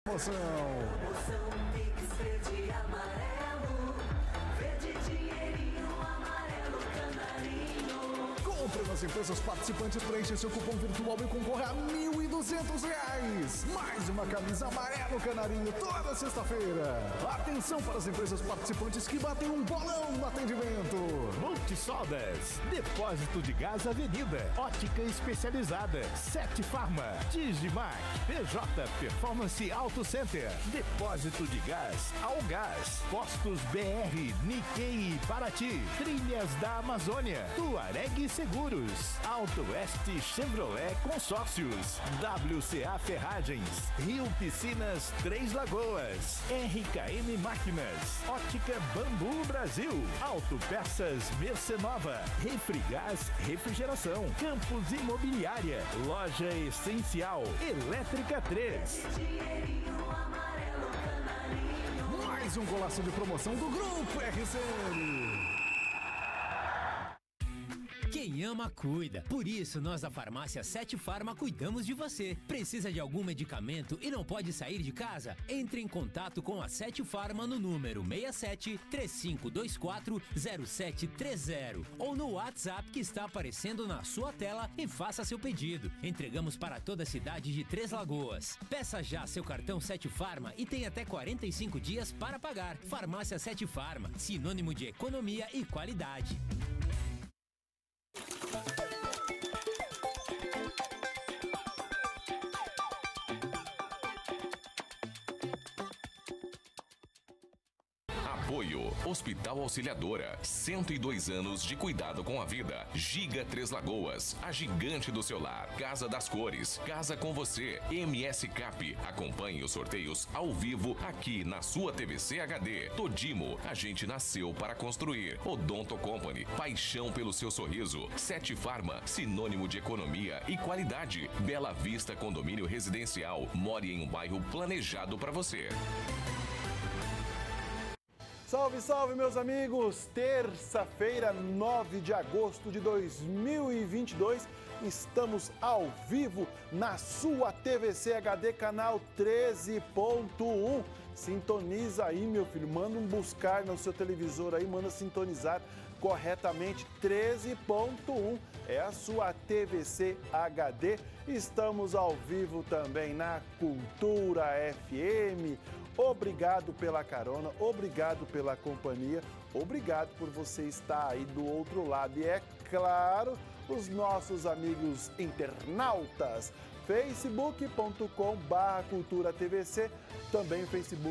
Promoção Pix Verde Amarelo, verde dinheirinho, amarelo canarinho. Compre nas empresas participantes, preencha seu cupom virtual e concorra a R$1.200. Mais uma camisa amarelo canarinho toda sexta-feira. Atenção para as empresas participantes que batem um bolão no atendimento. Multisodas, Depósito de Gás Avenida, Ótica Especializada, Sete Farma, Digimac, PJ Performance Auto Center, Depósito de Gás Algás, Postos BR, Nikkei e Paraty, Trilhas da Amazônia, Tuareg Seguros, Auto Oeste Chevrolet Consórcios, WCA Ferragens, Rio Piscinas Três Lagoas, RKM Máquinas, Ótica Bambu Brasil, Autopeças Mercenova, Refrigás Refrigeração, Campos Imobiliária, Loja Essencial, Elétrica 3. Mais um golaço de promoção do Grupo RCN. Quem ama, cuida. Por isso, nós da Farmácia Sete Farma cuidamos de você. Precisa de algum medicamento e não pode sair de casa? Entre em contato com a Sete Farma no número 67-3524-0730 ou no WhatsApp que está aparecendo na sua tela e faça seu pedido. Entregamos para toda a cidade de Três Lagoas. Peça já seu cartão Sete Farma e tem até 45 dias para pagar. Farmácia Sete Farma, sinônimo de economia e qualidade. Apoio Hospital Auxiliadora, 102 anos de cuidado com a vida. Giga Três Lagoas, a gigante do seu lar. Casa das Cores, Casa com Você. MS Cap, acompanhe os sorteios ao vivo aqui na sua TVC HD. Todimo, a gente nasceu para construir. Odonto Company, paixão pelo seu sorriso. Sete Farma, sinônimo de economia e qualidade. Bela Vista Condomínio Residencial, more em um bairro planejado para você. Salve, salve, meus amigos! Terça-feira, 9 de agosto de 2022, estamos ao vivo na sua TVC HD, canal 13.1. Sintoniza aí, meu filho, manda um buscar no seu televisor aí, manda sintonizar corretamente. 13.1 é a sua TVC HD. Estamos ao vivo também na Cultura FM. Obrigado pela carona, obrigado pela companhia, obrigado por você estar aí do outro lado. E é claro, os nossos amigos internautas, facebook.com/culturatvc, também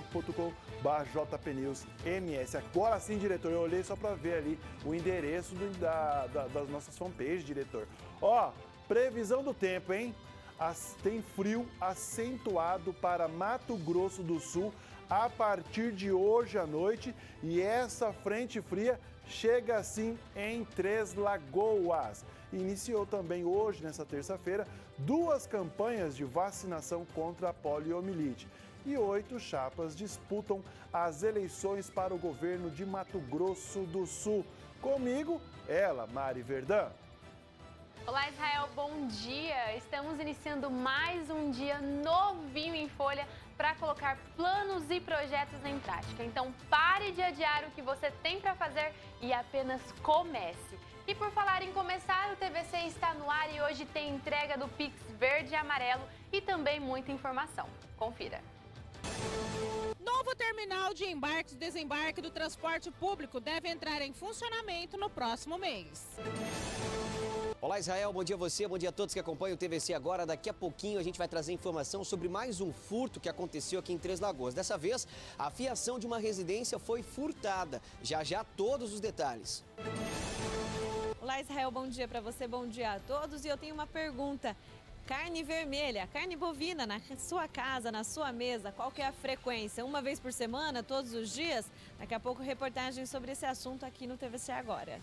facebook.com/jpnewsms. Agora sim, diretor, eu olhei só para ver ali o endereço das nossas fanpages, diretor. Ó, previsão do tempo, hein? Tem frio acentuado para Mato Grosso do Sul a partir de hoje à noite e essa frente fria chega assim em Três Lagoas. Iniciou também hoje, nessa terça-feira, 2 campanhas de vacinação contra a poliomielite. E 8 chapas disputam as eleições para o governo de Mato Grosso do Sul. Comigo, ela, Mari Verdão. Olá, Israel, bom dia! Estamos iniciando mais um dia novinho em folha para colocar planos e projetos em prática. Então, pare de adiar o que você tem para fazer e apenas comece. E por falar em começar, o TVC está no ar e hoje tem entrega do Pix Verde e Amarelo e também muita informação. Confira! Novo terminal de embarque e desembarque do transporte público deve entrar em funcionamento no próximo mês. Olá, Israel, bom dia a você, bom dia a todos que acompanham o TVC agora. Daqui a pouquinho a gente vai trazer informação sobre mais um furto que aconteceu aqui em Três Lagoas. Dessa vez, a fiação de uma residência foi furtada. Já já todos os detalhes. Olá, Israel, bom dia para você, bom dia a todos. E eu tenho uma pergunta. Carne vermelha, carne bovina na sua casa, na sua mesa, qual que é a frequência? Uma vez por semana, todos os dias? Daqui a pouco reportagem sobre esse assunto aqui no TVC Agora.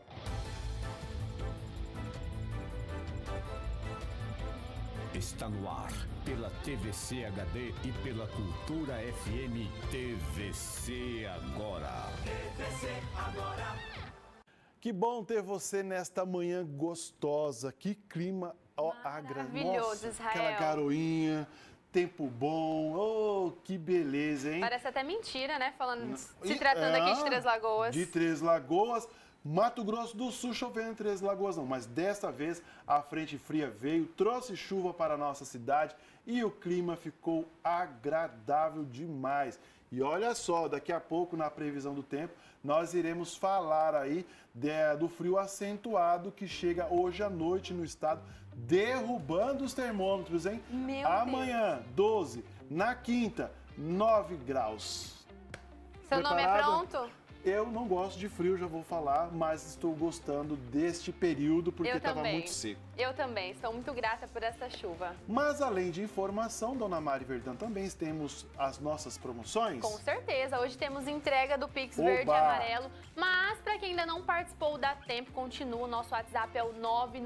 Está no ar, pela TVC HD e pela Cultura FM. TVC Agora. TVC Agora. Que bom ter você nesta manhã gostosa. Que clima maravilhoso, nossa, Israel. Aquela garoinha, tempo bom. Oh, que beleza, hein? Parece até mentira, né? Se tratando aqui de Três Lagoas. De Três Lagoas. Mato Grosso do Sul chovendo em Três Lagoas não, mas desta vez a frente fria veio, trouxe chuva para a nossa cidade e o clima ficou agradável demais. E olha só, daqui a pouco na previsão do tempo, nós iremos falar aí do frio acentuado que chega hoje à noite no estado, derrubando os termômetros, hein? Amanhã, 12, na quinta, 9 graus. Seu nome é pronto? Eu não gosto de frio, já vou falar, mas estou gostando deste período porque estava muito seco. Eu também, estou muito grata por essa chuva. Mas além de informação, Dona Mari Verdão, também temos as nossas promoções? Com certeza, hoje temos entrega do Pix Verde e Amarelo, mas para quem ainda não participou, dá tempo, continua, o nosso WhatsApp é o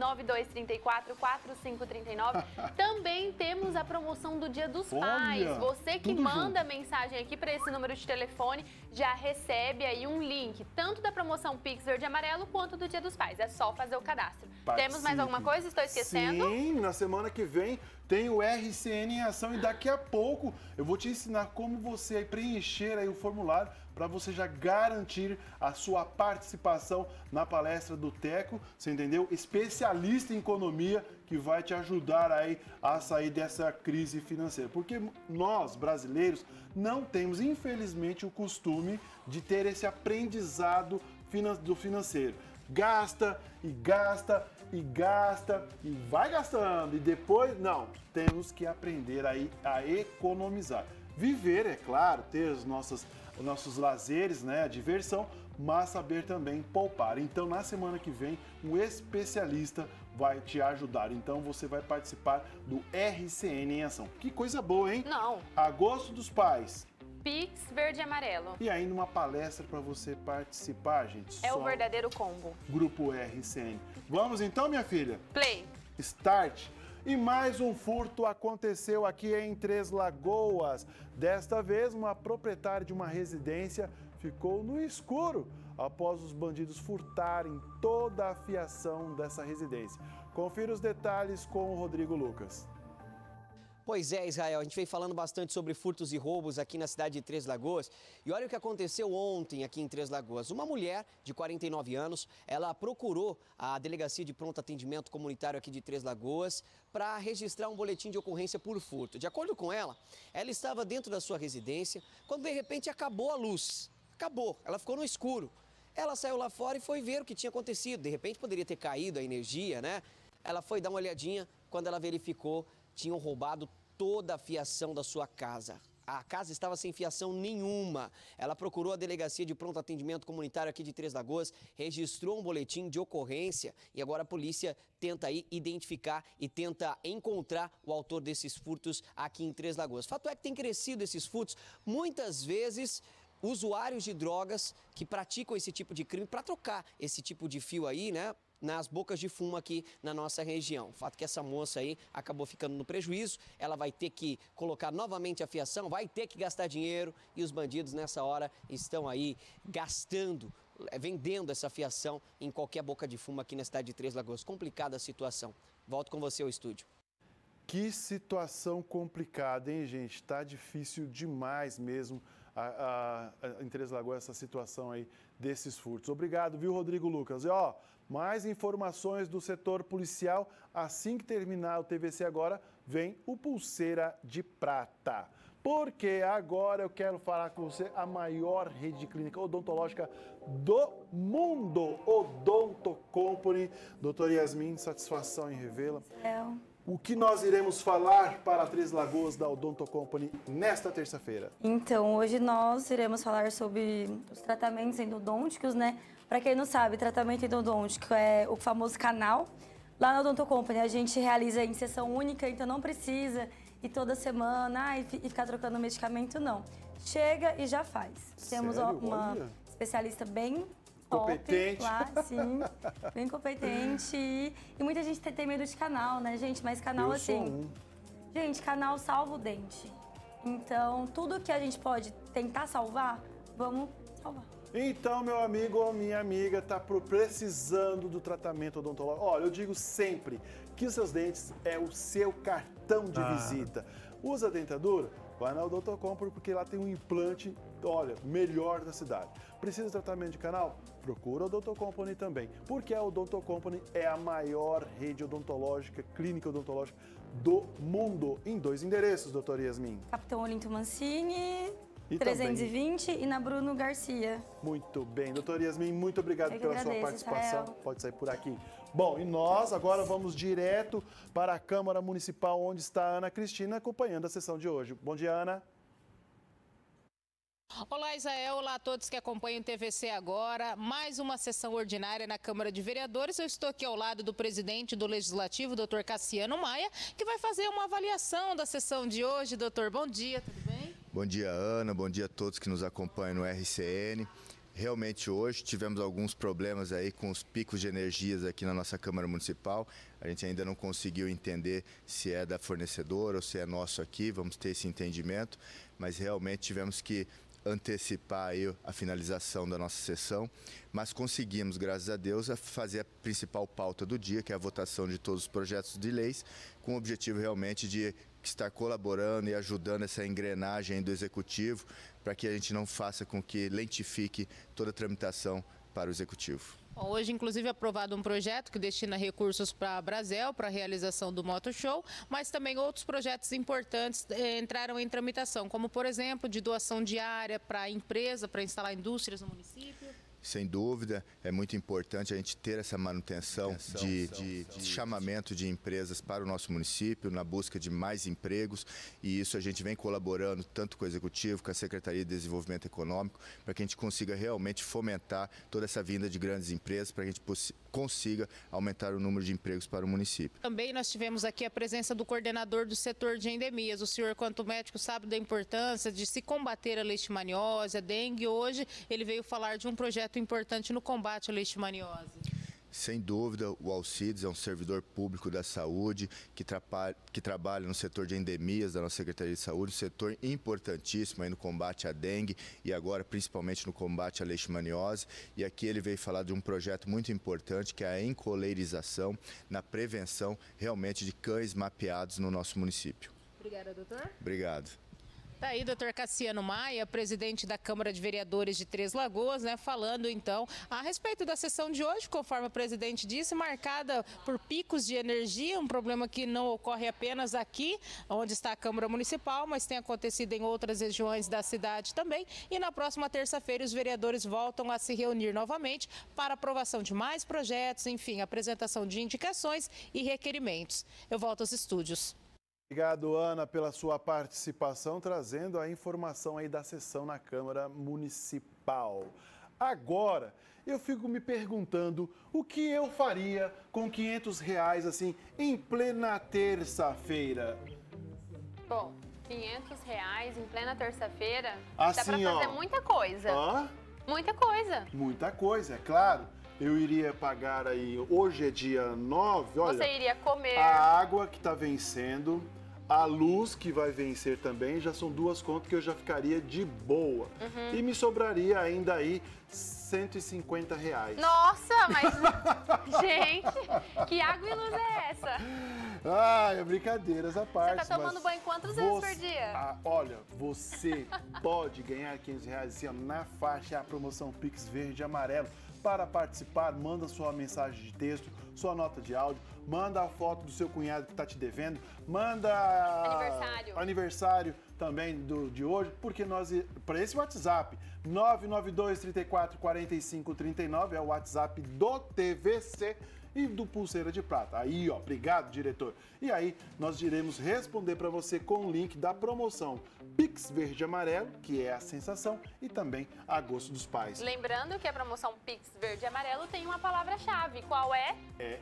992344539. Também temos a promoção do Dia dos Pais. Você que manda mensagem aqui para esse número de telefone, já recebe aí um link, tanto da promoção Pix Verde e Amarelo, quanto do Dia dos Pais. É só fazer o cadastro. Temos mais alguma coisa? Estou esquecendo? Sim, na semana que vem tem o RCN em ação e daqui a pouco eu vou te ensinar como você preencher aí o formulário para você já garantir a sua participação na palestra do Teco, você entendeu? Especialista em economia que vai te ajudar aí a sair dessa crise financeira. Porque nós, brasileiros, não temos, infelizmente, o costume de ter esse aprendizado do financeiro. Gasta e gasta e gasta e vai gastando e depois, não, temos que aprender aí a economizar. Viver, é claro, ter os nossos lazeres, né, a diversão, mas saber também poupar. Então, na semana que vem, um especialista vai te ajudar. Então, você vai participar do RCN em ação. Que coisa boa, hein? Não. Agosto dos Pais. Pix Verde e Amarelo. E ainda uma palestra para você participar, gente. É o verdadeiro combo. Grupo RCN. Vamos então, minha filha? Play. Start. E mais um furto aconteceu aqui em Três Lagoas. Desta vez, uma proprietária de uma residência ficou no escuro após os bandidos furtarem toda a fiação dessa residência. Confira os detalhes com o Rodrigo Lucas. Pois é, Israel, a gente vem falando bastante sobre furtos e roubos aqui na cidade de Três Lagoas. E olha o que aconteceu ontem aqui em Três Lagoas. Uma mulher de 49 anos, ela procurou a Delegacia de Pronto Atendimento Comunitário aqui de Três Lagoas para registrar um boletim de ocorrência por furto. De acordo com ela, ela estava dentro da sua residência quando de repente acabou a luz. Acabou, ela ficou no escuro. Ela saiu lá fora e foi ver o que tinha acontecido. De repente poderia ter caído a energia, né? Ela foi dar uma olhadinha, quando ela verificou, tinham roubado toda a fiação da sua casa. A casa estava sem fiação nenhuma. Ela procurou a Delegacia de Pronto Atendimento Comunitário aqui de Três Lagoas, registrou um boletim de ocorrência e agora a polícia tenta aí identificar e tenta encontrar o autor desses furtos aqui em Três Lagoas. Fato é que tem crescido esses furtos, muitas vezes usuários de drogas que praticam esse tipo de crime para trocar esse tipo de fio aí, né, nas bocas de fumo aqui na nossa região. O fato é que essa moça aí acabou ficando no prejuízo, ela vai ter que colocar novamente a fiação, vai ter que gastar dinheiro e os bandidos nessa hora estão aí gastando, vendendo essa fiação em qualquer boca de fumo aqui na cidade de Três Lagoas. Complicada a situação. Volto com você ao estúdio. Que situação complicada, hein, gente? Tá difícil demais mesmo em Três Lagoas essa situação aí desses furtos. Obrigado, viu, Rodrigo Lucas? E ó, mais informações do setor policial. Assim que terminar o TVC Agora, vem o Pulseira de Prata. Porque agora eu quero falar com você a maior rede de clínica odontológica do mundo, Odonto Company. Doutora Yasmin, satisfação em revê-la. O que nós iremos falar para Três Lagoas da Odonto Company nesta terça-feira? Então, hoje nós iremos falar sobre os tratamentos endodônticos, né? Para quem não sabe, tratamento endodôntico é o famoso canal. Lá na Odonto Company a gente realiza em sessão única, então não precisa ir toda semana e ficar trocando medicamento, não. Chega e já faz. Temos uma especialista bem competente. Lá, sim, bem competente. E muita gente tem medo de canal, né, gente? Mas canal, assim... Gente, canal salva o dente. Então, tudo que a gente pode tentar salvar, vamos salvar. Então, meu amigo ou minha amiga tá precisando do tratamento odontológico. Olha, eu digo sempre que os seus dentes é o seu cartão de visita. Usa dentadura? vai na Odontocompany porque lá tem um implante, olha, melhor da cidade. Precisa de tratamento de canal? Procura a Odontocompany também, porque a Odontocompany é a maior rede odontológica, clínica odontológica do mundo, em 2 endereços, doutora Yasmin. Capitão Olinto Mancini, E 320 também. E na Bruno Garcia. Muito bem, doutora Yasmin, muito obrigado pela sua participação. Israel. Pode sair por aqui. Bom, e nós agora vamos direto para a Câmara Municipal, onde está a Ana Cristina acompanhando a sessão de hoje. Bom dia, Ana. Olá, Israel. Olá a todos que acompanham o TVC agora. Mais uma sessão ordinária na Câmara de Vereadores. Eu estou aqui ao lado do presidente do Legislativo, doutor Cassiano Maia, que vai fazer uma avaliação da sessão de hoje. Doutor, bom dia, tudo bem? Bom dia, Ana. Bom dia a todos que nos acompanham no RCN. Realmente hoje tivemos alguns problemas aí com os picos de energias aqui na nossa Câmara Municipal. A gente ainda não conseguiu entender se é da fornecedora ou se é nosso aqui, vamos ter esse entendimento, mas realmente tivemos que antecipar aí a finalização da nossa sessão, mas conseguimos, graças a Deus, fazer a principal pauta do dia, que é a votação de todos os projetos de leis, com o objetivo realmente de estar colaborando e ajudando essa engrenagem do Executivo, para que a gente não faça com que lentifique toda a tramitação para o Executivo. Hoje, inclusive, é aprovado um projeto que destina recursos para a Brasel, para a realização do Moto Show, mas também outros projetos importantes entraram em tramitação, como, por exemplo, de doação diária para a empresa, para instalar indústrias no município. Sem dúvida, é muito importante a gente ter essa manutenção de chamamento de empresas para o nosso município, na busca de mais empregos, e isso a gente vem colaborando tanto com o Executivo, com a Secretaria de Desenvolvimento Econômico, para que a gente consiga realmente fomentar toda essa vinda de grandes empresas, para que a gente consiga aumentar o número de empregos para o município. Também nós tivemos aqui a presença do coordenador do setor de endemias. O senhor, quanto médico, sabe da importância de se combater a leishmaniose, a dengue. Hoje ele veio falar de um projeto importante no combate à leishmaniose. Sem dúvida, o Alcides é um servidor público da saúde que trabalha no setor de endemias da nossa Secretaria de Saúde, um setor importantíssimo aí no combate à dengue e agora principalmente no combate à leishmaniose. E aqui ele veio falar de um projeto muito importante, que é a encoleirização na prevenção realmente de cães mapeados no nosso município. Obrigada, doutor. Obrigado. Está aí, doutor Cassiano Maia, presidente da Câmara de Vereadores de Três Lagoas, falando então a respeito da sessão de hoje, conforme o presidente disse, marcada por picos de energia, um problema que não ocorre apenas aqui, onde está a Câmara Municipal, mas tem acontecido em outras regiões da cidade também. E na próxima terça-feira os vereadores voltam a se reunir novamente para aprovação de mais projetos, enfim, apresentação de indicações e requerimentos. Eu volto aos estúdios. Obrigado, Ana, pela sua participação, trazendo a informação aí da sessão na Câmara Municipal. Agora, eu fico me perguntando o que eu faria com R$500, assim, em plena terça-feira. Bom, R$500 em plena terça-feira, assim, dá pra fazer muita coisa. Hã? Muita coisa. Muita coisa, é claro. Eu iria pagar aí, hoje é dia 9, olha... Você iria comer. A água que está vencendo, a luz que vai vencer também, já são 2 contas que eu já ficaria de boa. Uhum. E me sobraria ainda aí R$150. Nossa, mas... Gente, que água e luz é essa? Ai, brincadeiras à parte. Você tá tomando banho quantas vezes por dia? Olha, você pode ganhar R$500 assim, ó, na faixa, é a promoção Pix Verde e Amarelo. Para participar, manda sua mensagem de texto, sua nota de áudio, manda a foto do seu cunhado que está te devendo, manda aniversário também de hoje, porque nós, para esse WhatsApp, 992 34 45 39 é o WhatsApp do TVC e do Pulseira de Prata. Aí, ó, obrigado, diretor. E aí, nós iremos responder para você com o link da promoção Pix Verde e Amarelo, que é a sensação, e também a gosto dos pais. Lembrando que a promoção Pix Verde e Amarelo tem uma palavra-chave. Qual é?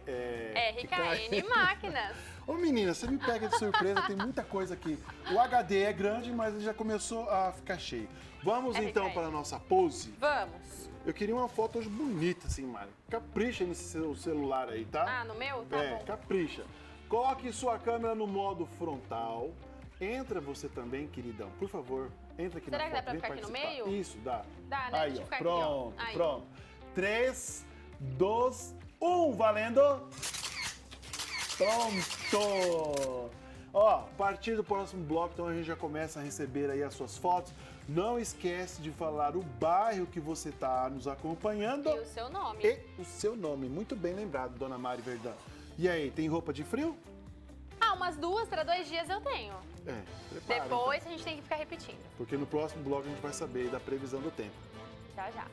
RKN Máquinas. Ô, menina, você me pega de surpresa, tem muita coisa aqui. O HD é grande, mas ele já começou a ficar cheio. Vamos, então, para a nossa pose? Vamos. Eu queria uma foto hoje bonita, assim, Mari. Capricha nesse seu celular aí, tá? Ah, no meu? Tá bom. Capricha. Coloque sua câmera no modo frontal. Entra você também, queridão. Por favor, entra aqui na foto. Será que dá pra ficar aqui no meio? Isso, dá. Dá, né? Aí, Deixa eu ficar pronto, aqui, ó. Aí. Pronto. 3, 2, 1, valendo! Pronto! Ó, a partir do próximo bloco, então a gente já começa a receber aí as suas fotos. Não esquece de falar o bairro que você está nos acompanhando. E o seu nome. E o seu nome. Muito bem lembrado, dona Mari Verdão. E aí, tem roupa de frio? Ah, umas 2 para 2 dias eu tenho. Prepara, Depois então. a gente tem que ficar repetindo. Porque no próximo bloco a gente vai saber da previsão do tempo. Já, já.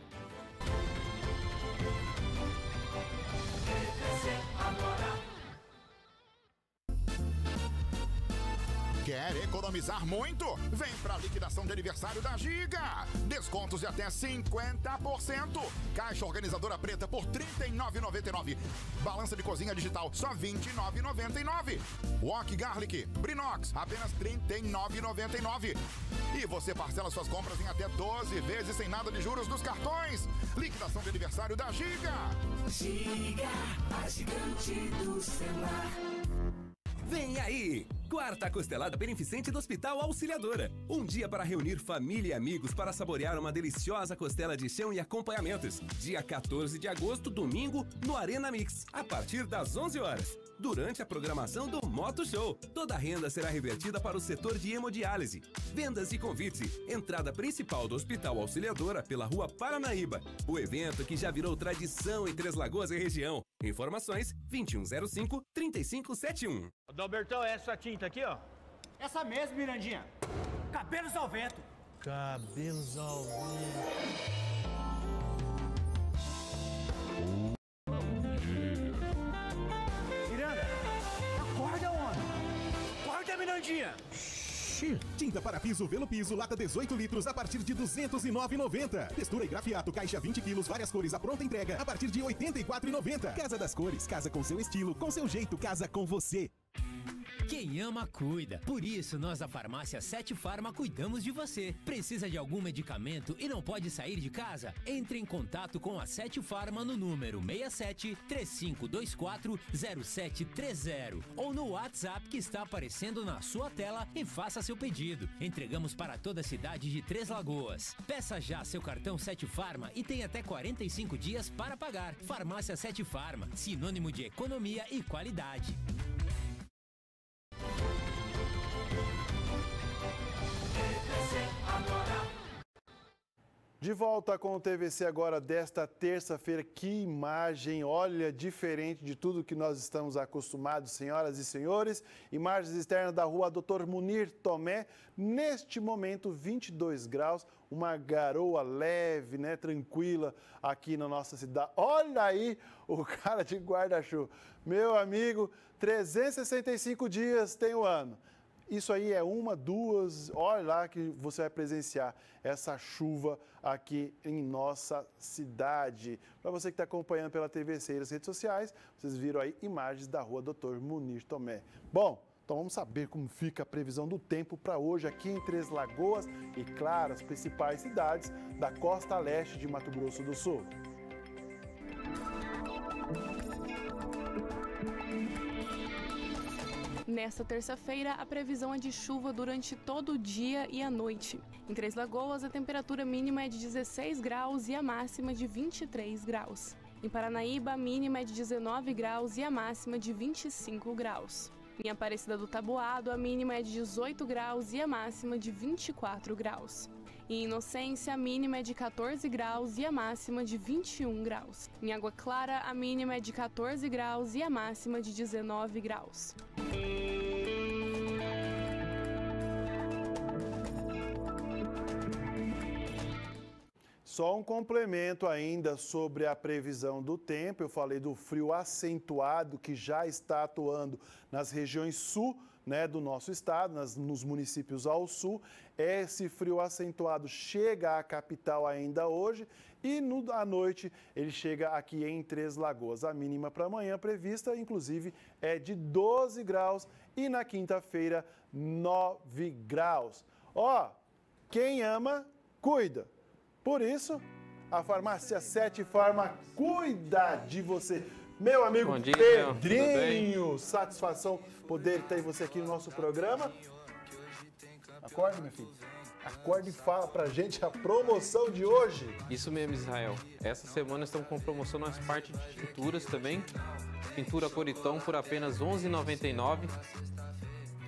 Quer economizar muito? Vem pra liquidação de aniversário da Giga. Descontos de até 50%. Caixa organizadora preta por R$ 39,99. Balança de cozinha digital só R$ 29,99. Wok Garlic Brinox apenas R$ 39,99. E você parcela suas compras em até 12 vezes sem nada de juros nos cartões. Liquidação de aniversário da Giga. Giga, a gigante do celular. Vem aí! Quarta Costelada Beneficente do Hospital Auxiliadora. Um dia para reunir família e amigos para saborear uma deliciosa costela de chão e acompanhamentos. Dia 14 de agosto, domingo, no Arena Mix, a partir das 11 horas. Durante a programação do Moto Show, toda a renda será revertida para o setor de hemodiálise. Vendas e convite. Entrada principal do Hospital Auxiliadora pela Rua Paranaíba. O evento que já virou tradição em Três Lagoas e região. Informações 2105-3571. Dalbertão, é essa tinta aqui, ó? Essa mesmo, Mirandinha. Cabelos ao vento. Cabelos ao vento. Miranda, acorda, homem. Acorda, Mirandinha. Tinta para piso, Velo Piso, lata 18 litros a partir de R$ 209,90. Textura e grafiato, caixa 20 quilos, várias cores, a pronta entrega a partir de R$ 84,90. Casa das Cores, casa com seu estilo, com seu jeito, casa com você. Quem ama, cuida. Por isso, nós da Farmácia 7 Farma cuidamos de você. Precisa de algum medicamento e não pode sair de casa? Entre em contato com a 7 Farma no número 67-3524-0730 ou no WhatsApp que está aparecendo na sua tela e faça seu pedido. Entregamos para toda a cidade de Três Lagoas. Peça já seu cartão 7 Farma e tem até 45 dias para pagar. Farmácia 7 Farma, sinônimo de economia e qualidade. De volta com o TVC agora desta terça-feira. Que imagem, olha, diferente de tudo que nós estamos acostumados, senhoras e senhores. Imagens externas da rua Dr. Munir Tomé. Neste momento, 22 graus, uma garoa leve, né, tranquila aqui na nossa cidade. Olha aí o cara de guarda-chuva. Meu amigo, 365 dias tem o ano. Isso aí é 1, 2, olha lá que você vai presenciar essa chuva aqui em nossa cidade. Para você que está acompanhando pela TVC e nas redes sociais, vocês viram aí imagens da rua Dr. Munir Tomé. Bom, então vamos saber como fica a previsão do tempo para hoje aqui em Três Lagoas e, claro, as principais cidades da costa leste de Mato Grosso do Sul. Nesta terça-feira, a previsão é de chuva durante todo o dia e a noite. Em Três Lagoas, a temperatura mínima é de 16 graus e a máxima de 23 graus. Em Paranaíba, a mínima é de 19 graus e a máxima de 25 graus. Em Aparecida do Taboado, a mínima é de 18 graus e a máxima de 24 graus. Em Inocência, a mínima é de 14 graus e a máxima de 21 graus. Em Água Clara, a mínima é de 14 graus e a máxima de 19 graus. Só um complemento ainda sobre a previsão do tempo. Eu falei do frio acentuado que já está atuando nas regiões sul, né, do nosso estado, nos municípios ao sul. Esse frio acentuado chega à capital ainda hoje e à noite ele chega aqui em Três Lagoas. A mínima para amanhã prevista, inclusive, é de 12 graus e na quinta-feira 9 graus. Ó, quem ama, cuida. Por isso, a Farmácia 7 Farma cuida de você. Meu amigo Bom dia, Pedrinho, satisfação poder ter você aqui no nosso programa. Acorda, meu filho. Acorda e fala pra gente a promoção de hoje. Isso mesmo, Israel. Essa semana estamos com promoção nas partes de pinturas também. Pintura Coritão por apenas R$ 11,99.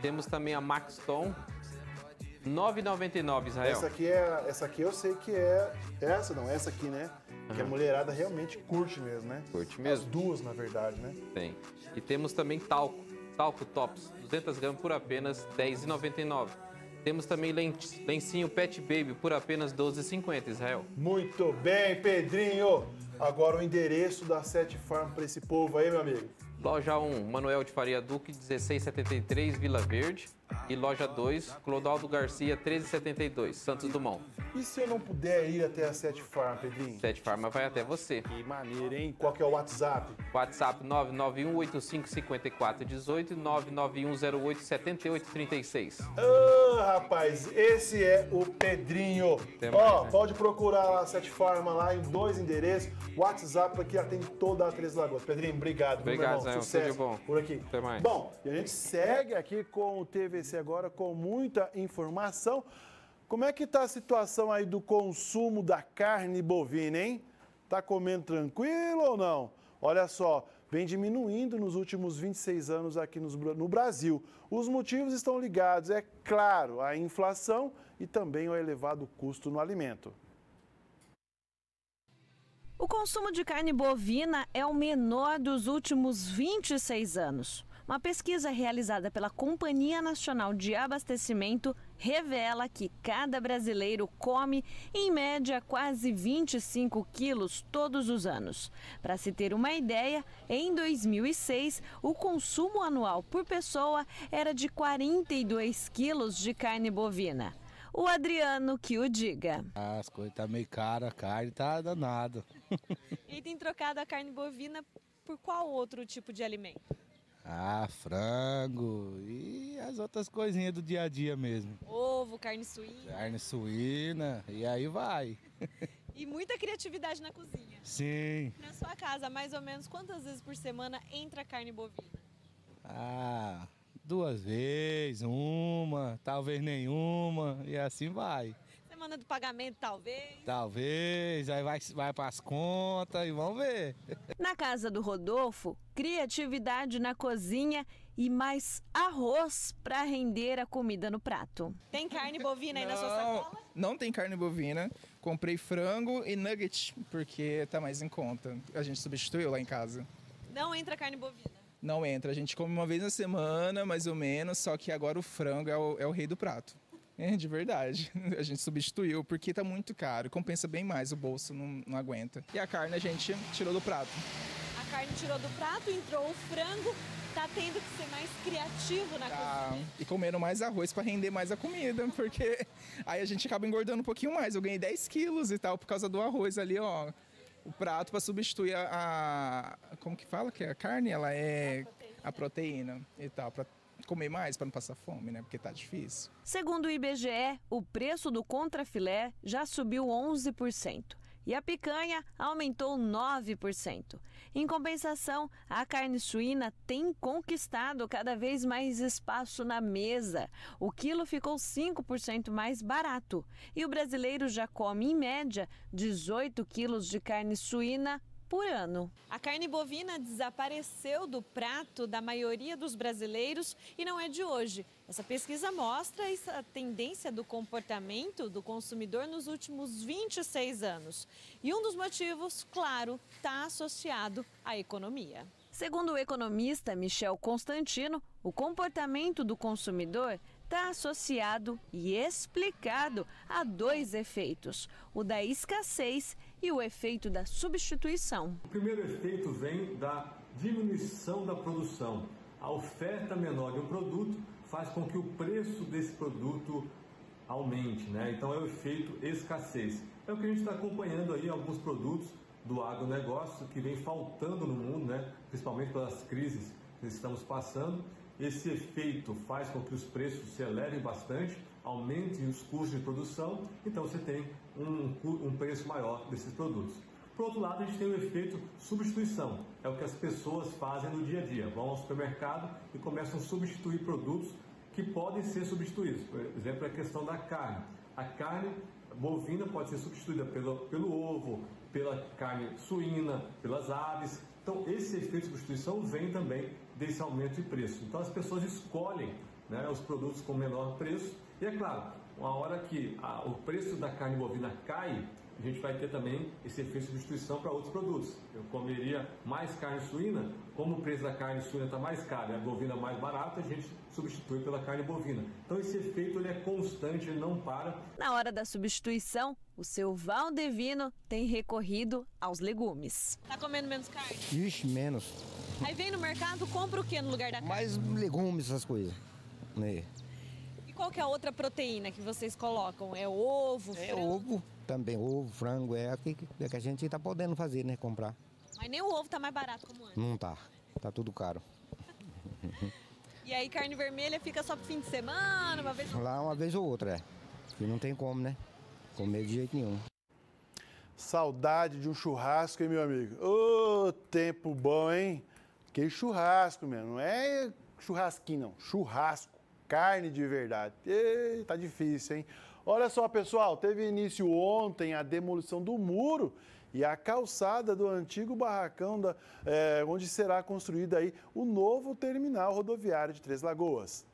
Temos também a Maxton, R$ 9,99, Israel. Essa aqui eu sei que é... Essa aqui, né? Que a mulherada realmente curte mesmo, né? Curte mesmo. As duas, na verdade, né? Tem. E temos também talco tops, 200 gramas por apenas R$ 10,99. Temos também lencinho Pet Baby por apenas R$ 12,50, Israel. Muito bem, Pedrinho. Agora o endereço da 7 Farm para esse povo aí, meu amigo. Loja 1, Manuel de Faria Duque, 1673, Vila Verde. E loja 2, Clodoaldo Garcia, 1372, Santos Dumont. E se eu não puder ir até a 7 Farm, Pedrinho? 7 Farm vai até você. Que maneiro, hein? Qual que é o WhatsApp? WhatsApp 991-855418 e 991087836. Rapaz, esse é o Pedrinho. Ó, né? Pode procurar lá a 7 Farm lá em 2 endereços. WhatsApp aqui atende toda a Três Lagoas. Pedrinho, obrigado. Obrigado, Zé. Sucesso tudo bom. por aqui. Até mais. Bom, e a gente segue aqui com o TVC agora com muita informação. Como é que tá a situação aí do consumo da carne bovina, hein? Tá comendo tranquilo ou não? Olha só, vem diminuindo nos últimos 26 anos aqui no Brasil. Os motivos estão ligados, é claro, à inflação e também ao elevado custo no alimento. O consumo de carne bovina é o menor dos últimos 26 anos. Uma pesquisa realizada pela Companhia Nacional de Abastecimento revela que cada brasileiro come, em média, quase 25 quilos todos os anos. Para se ter uma ideia, em 2006, o consumo anual por pessoa era de 42 quilos de carne bovina. O Adriano que o diga. As coisas tá meio caras, a carne tá danada. E tem trocado a carne bovina por qual outro tipo de alimento? Frango e as outras coisinhas do dia a dia mesmo. Ovo, carne suína. Carne suína, e aí vai. E muita criatividade na cozinha. Sim. Na sua casa, mais ou menos, quantas vezes por semana entra carne bovina? 2 vezes, uma, talvez nenhuma, e assim vai. Semana do pagamento, talvez? Talvez, aí vai para as contas e vamos ver. Na casa do Rodolfo, criatividade na cozinha e mais arroz para render a comida no prato. Tem carne bovina aí na sua sacola? Não tem carne bovina. Comprei frango e nugget, porque tá mais em conta. A gente substituiu lá em casa. Não entra carne bovina? Não entra. A gente come uma vez na semana, mais ou menos, só que agora o frango é o rei do prato. De verdade. A gente substituiu porque tá muito caro. Compensa bem mais, o bolso não aguenta. E a carne a gente tirou do prato. A carne tirou do prato, entrou o frango. Tá tendo que ser mais criativo na cozinha. E comendo mais arroz para render mais a comida, porque aí a gente acaba engordando um pouquinho mais. Eu ganhei 10 quilos e tal por causa do arroz ali, ó. O prato para substituir como que fala que a carne, ela é a proteína e tal, para comer mais, para não passar fome, né? Porque tá difícil. Segundo o IBGE, o preço do contrafilé já subiu 11%. E a picanha aumentou 9%. Em compensação, a carne suína tem conquistado cada vez mais espaço na mesa. O quilo ficou 5% mais barato. E o brasileiro já come, em média, 18 quilos de carne suína por ano. A carne bovina desapareceu do prato da maioria dos brasileiros e não é de hoje. Essa pesquisa mostra essa tendência do comportamento do consumidor nos últimos 26 anos. E um dos motivos, claro, está associado à economia. Segundo o economista Michel Constantino, o comportamento do consumidor está associado e explicado a 2 efeitos: o da escassez e o efeito da substituição. O primeiro efeito vem da diminuição da produção. A oferta menor de um produto faz com que o preço desse produto aumente, né? Então é o efeito escassez. É o que a gente está acompanhando aí, alguns produtos do agronegócio que vem faltando no mundo, né? Principalmente pelas crises que estamos passando. Esse efeito faz com que os preços se elevem bastante, aumentem os custos de produção, então você tem um preço maior desses produtos. Por outro lado, a gente tem o efeito substituição, é o que as pessoas fazem no dia a dia. Vão ao supermercado e começam a substituir produtos que podem ser substituídos. Por exemplo, a questão da carne. A carne bovina pode ser substituída pelo ovo, pela carne suína, pelas aves. Então, esse efeito de substituição vem também desse aumento de preço. Então, as pessoas escolhem né, os produtos com menor preço. E é claro, uma hora que o preço da carne bovina cai, a gente vai ter também esse efeito de substituição para outros produtos. Eu comeria mais carne suína, como o preço da carne suína está mais caro e a bovina mais barata, a gente substitui pela carne bovina. Então esse efeito ele é constante, ele não para. Na hora da substituição, o seu Valdevino tem recorrido aos legumes. Tá comendo menos carne? Ixi, menos. Aí vem no mercado, compra o que no lugar da carne? Mais legumes, essas coisas. Né? E qual que é a outra proteína que vocês colocam? É ovo, frango? É ovo, também ovo, frango, é o que a gente tá podendo fazer, né, comprar. Mas nem o ovo tá mais barato como antes. Não tá, tá tudo caro. E aí carne vermelha fica só pro fim de semana, uma vez ou outra? Lá uma vez ou outra, E não tem como, né, comer de jeito nenhum. Saudade de um churrasco, hein, meu amigo? Ô, tempo bom, hein? Que churrasco, mesmo. Não é churrasquinho, não. Churrasco. Carne de verdade. Ei, tá difícil, hein? Olha só, pessoal, teve início ontem a demolição do muro e a calçada do antigo barracão onde será construído aí o novo terminal rodoviário de Três Lagoas.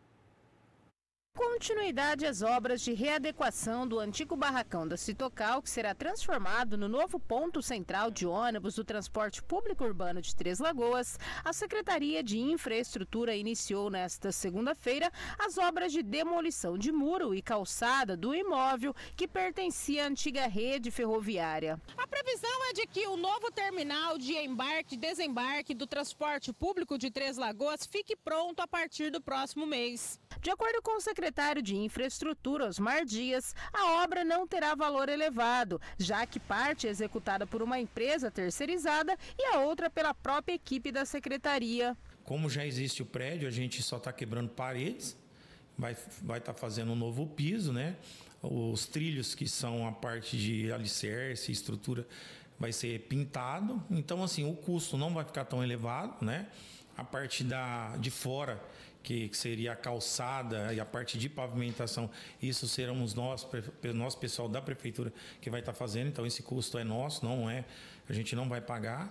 Continuidade às obras de readequação do antigo barracão da Citocal, que será transformado no novo ponto central de ônibus do transporte público urbano de Três Lagoas, a Secretaria de Infraestrutura iniciou nesta segunda-feira as obras de demolição de muro e calçada do imóvel que pertencia à antiga rede ferroviária. A previsão é de que o novo terminal de embarque e desembarque do transporte público de Três Lagoas fique pronto a partir do próximo mês. De acordo com o secretário de Infraestrutura, Osmar Dias, a obra não terá valor elevado, já que parte é executada por uma empresa terceirizada e a outra pela própria equipe da secretaria. Como já existe o prédio, a gente só está quebrando paredes, vai estar fazendo um novo piso, né? Os trilhos, que são a parte de alicerce, estrutura, vai ser pintado. Então, assim, o custo não vai ficar tão elevado, né? A parte de fora, que seria a calçada e a parte de pavimentação, isso seremos nós, nosso pessoal da prefeitura que vai estar fazendo, então esse custo é nosso, a gente não vai pagar.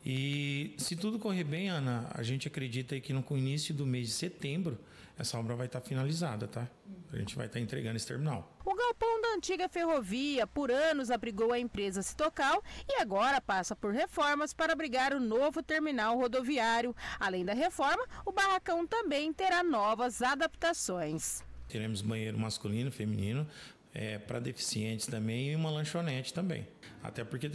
E se tudo correr bem, Ana, a gente acredita que no início do mês de setembro essa obra vai estar finalizada, tá? A gente vai estar entregando esse terminal. O galpão da antiga ferrovia por anos abrigou a empresa Citocal e agora passa por reformas para abrigar o novo terminal rodoviário. Além da reforma, o barracão também terá novas adaptações. Teremos banheiro masculino, feminino, para deficientes também e uma lanchonete também. Até porque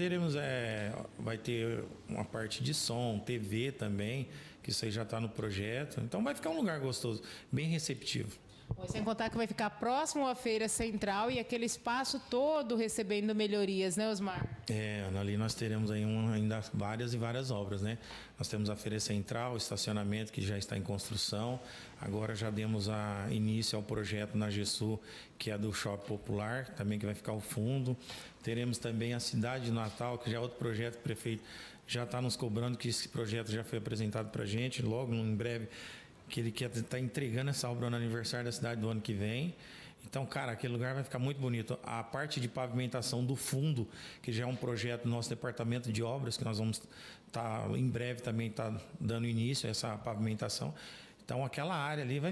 vai ter uma parte de som, TV também, que isso aí já está no projeto. Então vai ficar um lugar gostoso, bem receptivo. Sem contar que vai ficar próximo à Feira Central e aquele espaço todo recebendo melhorias, né, Osmar? Ali nós teremos aí ainda várias e várias obras, né? Nós temos a Feira Central, o estacionamento que já está em construção. Agora já demos início ao projeto na GESU, que é do Shopping Popular, também que vai ficar ao fundo. Teremos também a Cidade de Natal, que já é outro projeto que o prefeito já está nos cobrando, que esse projeto já foi apresentado para a gente, logo em breve, que ele quer estar entregando essa obra no aniversário da cidade do ano que vem. Então, cara, aquele lugar vai ficar muito bonito. A parte de pavimentação do fundo, que já é um projeto do nosso departamento de obras, que nós vamos em breve também dando início a essa pavimentação. Então, aquela área ali vai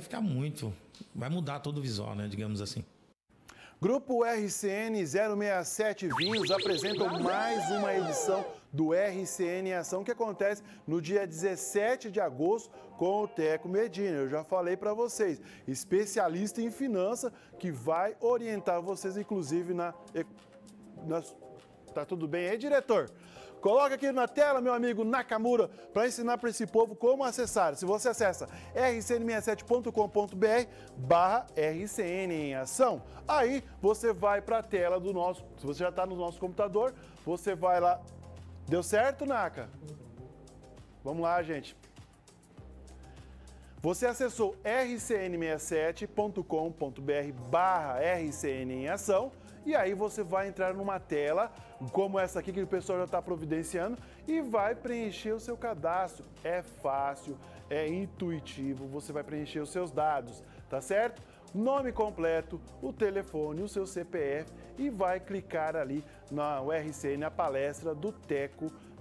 mudar todo o visual, né, digamos assim. Grupo RCN 067 Vinhos apresentam mais uma edição do RCN em Ação, que acontece no dia 17 de agosto com o Teco Medina. Eu já falei para vocês, especialista em finanças, que vai orientar vocês, inclusive, Tá tudo bem aí, diretor? Coloca aqui na tela, meu amigo Nakamura, para ensinar para esse povo como acessar. Se você acessa rcn67.com.br/RCN em Ação, aí você vai para a tela do nosso... Se você já está no nosso computador, você vai lá... Deu certo, Naka? Vamos lá, gente. Você acessou rcn67.com.br/RCN em Ação, e aí você vai entrar numa tela como essa aqui que o pessoal já está providenciando e vai preencher o seu cadastro. É fácil, é intuitivo, você vai preencher os seus dados, tá certo? Nome completo, o telefone, o seu CPF e vai clicar ali na RCN, a palestra do Teco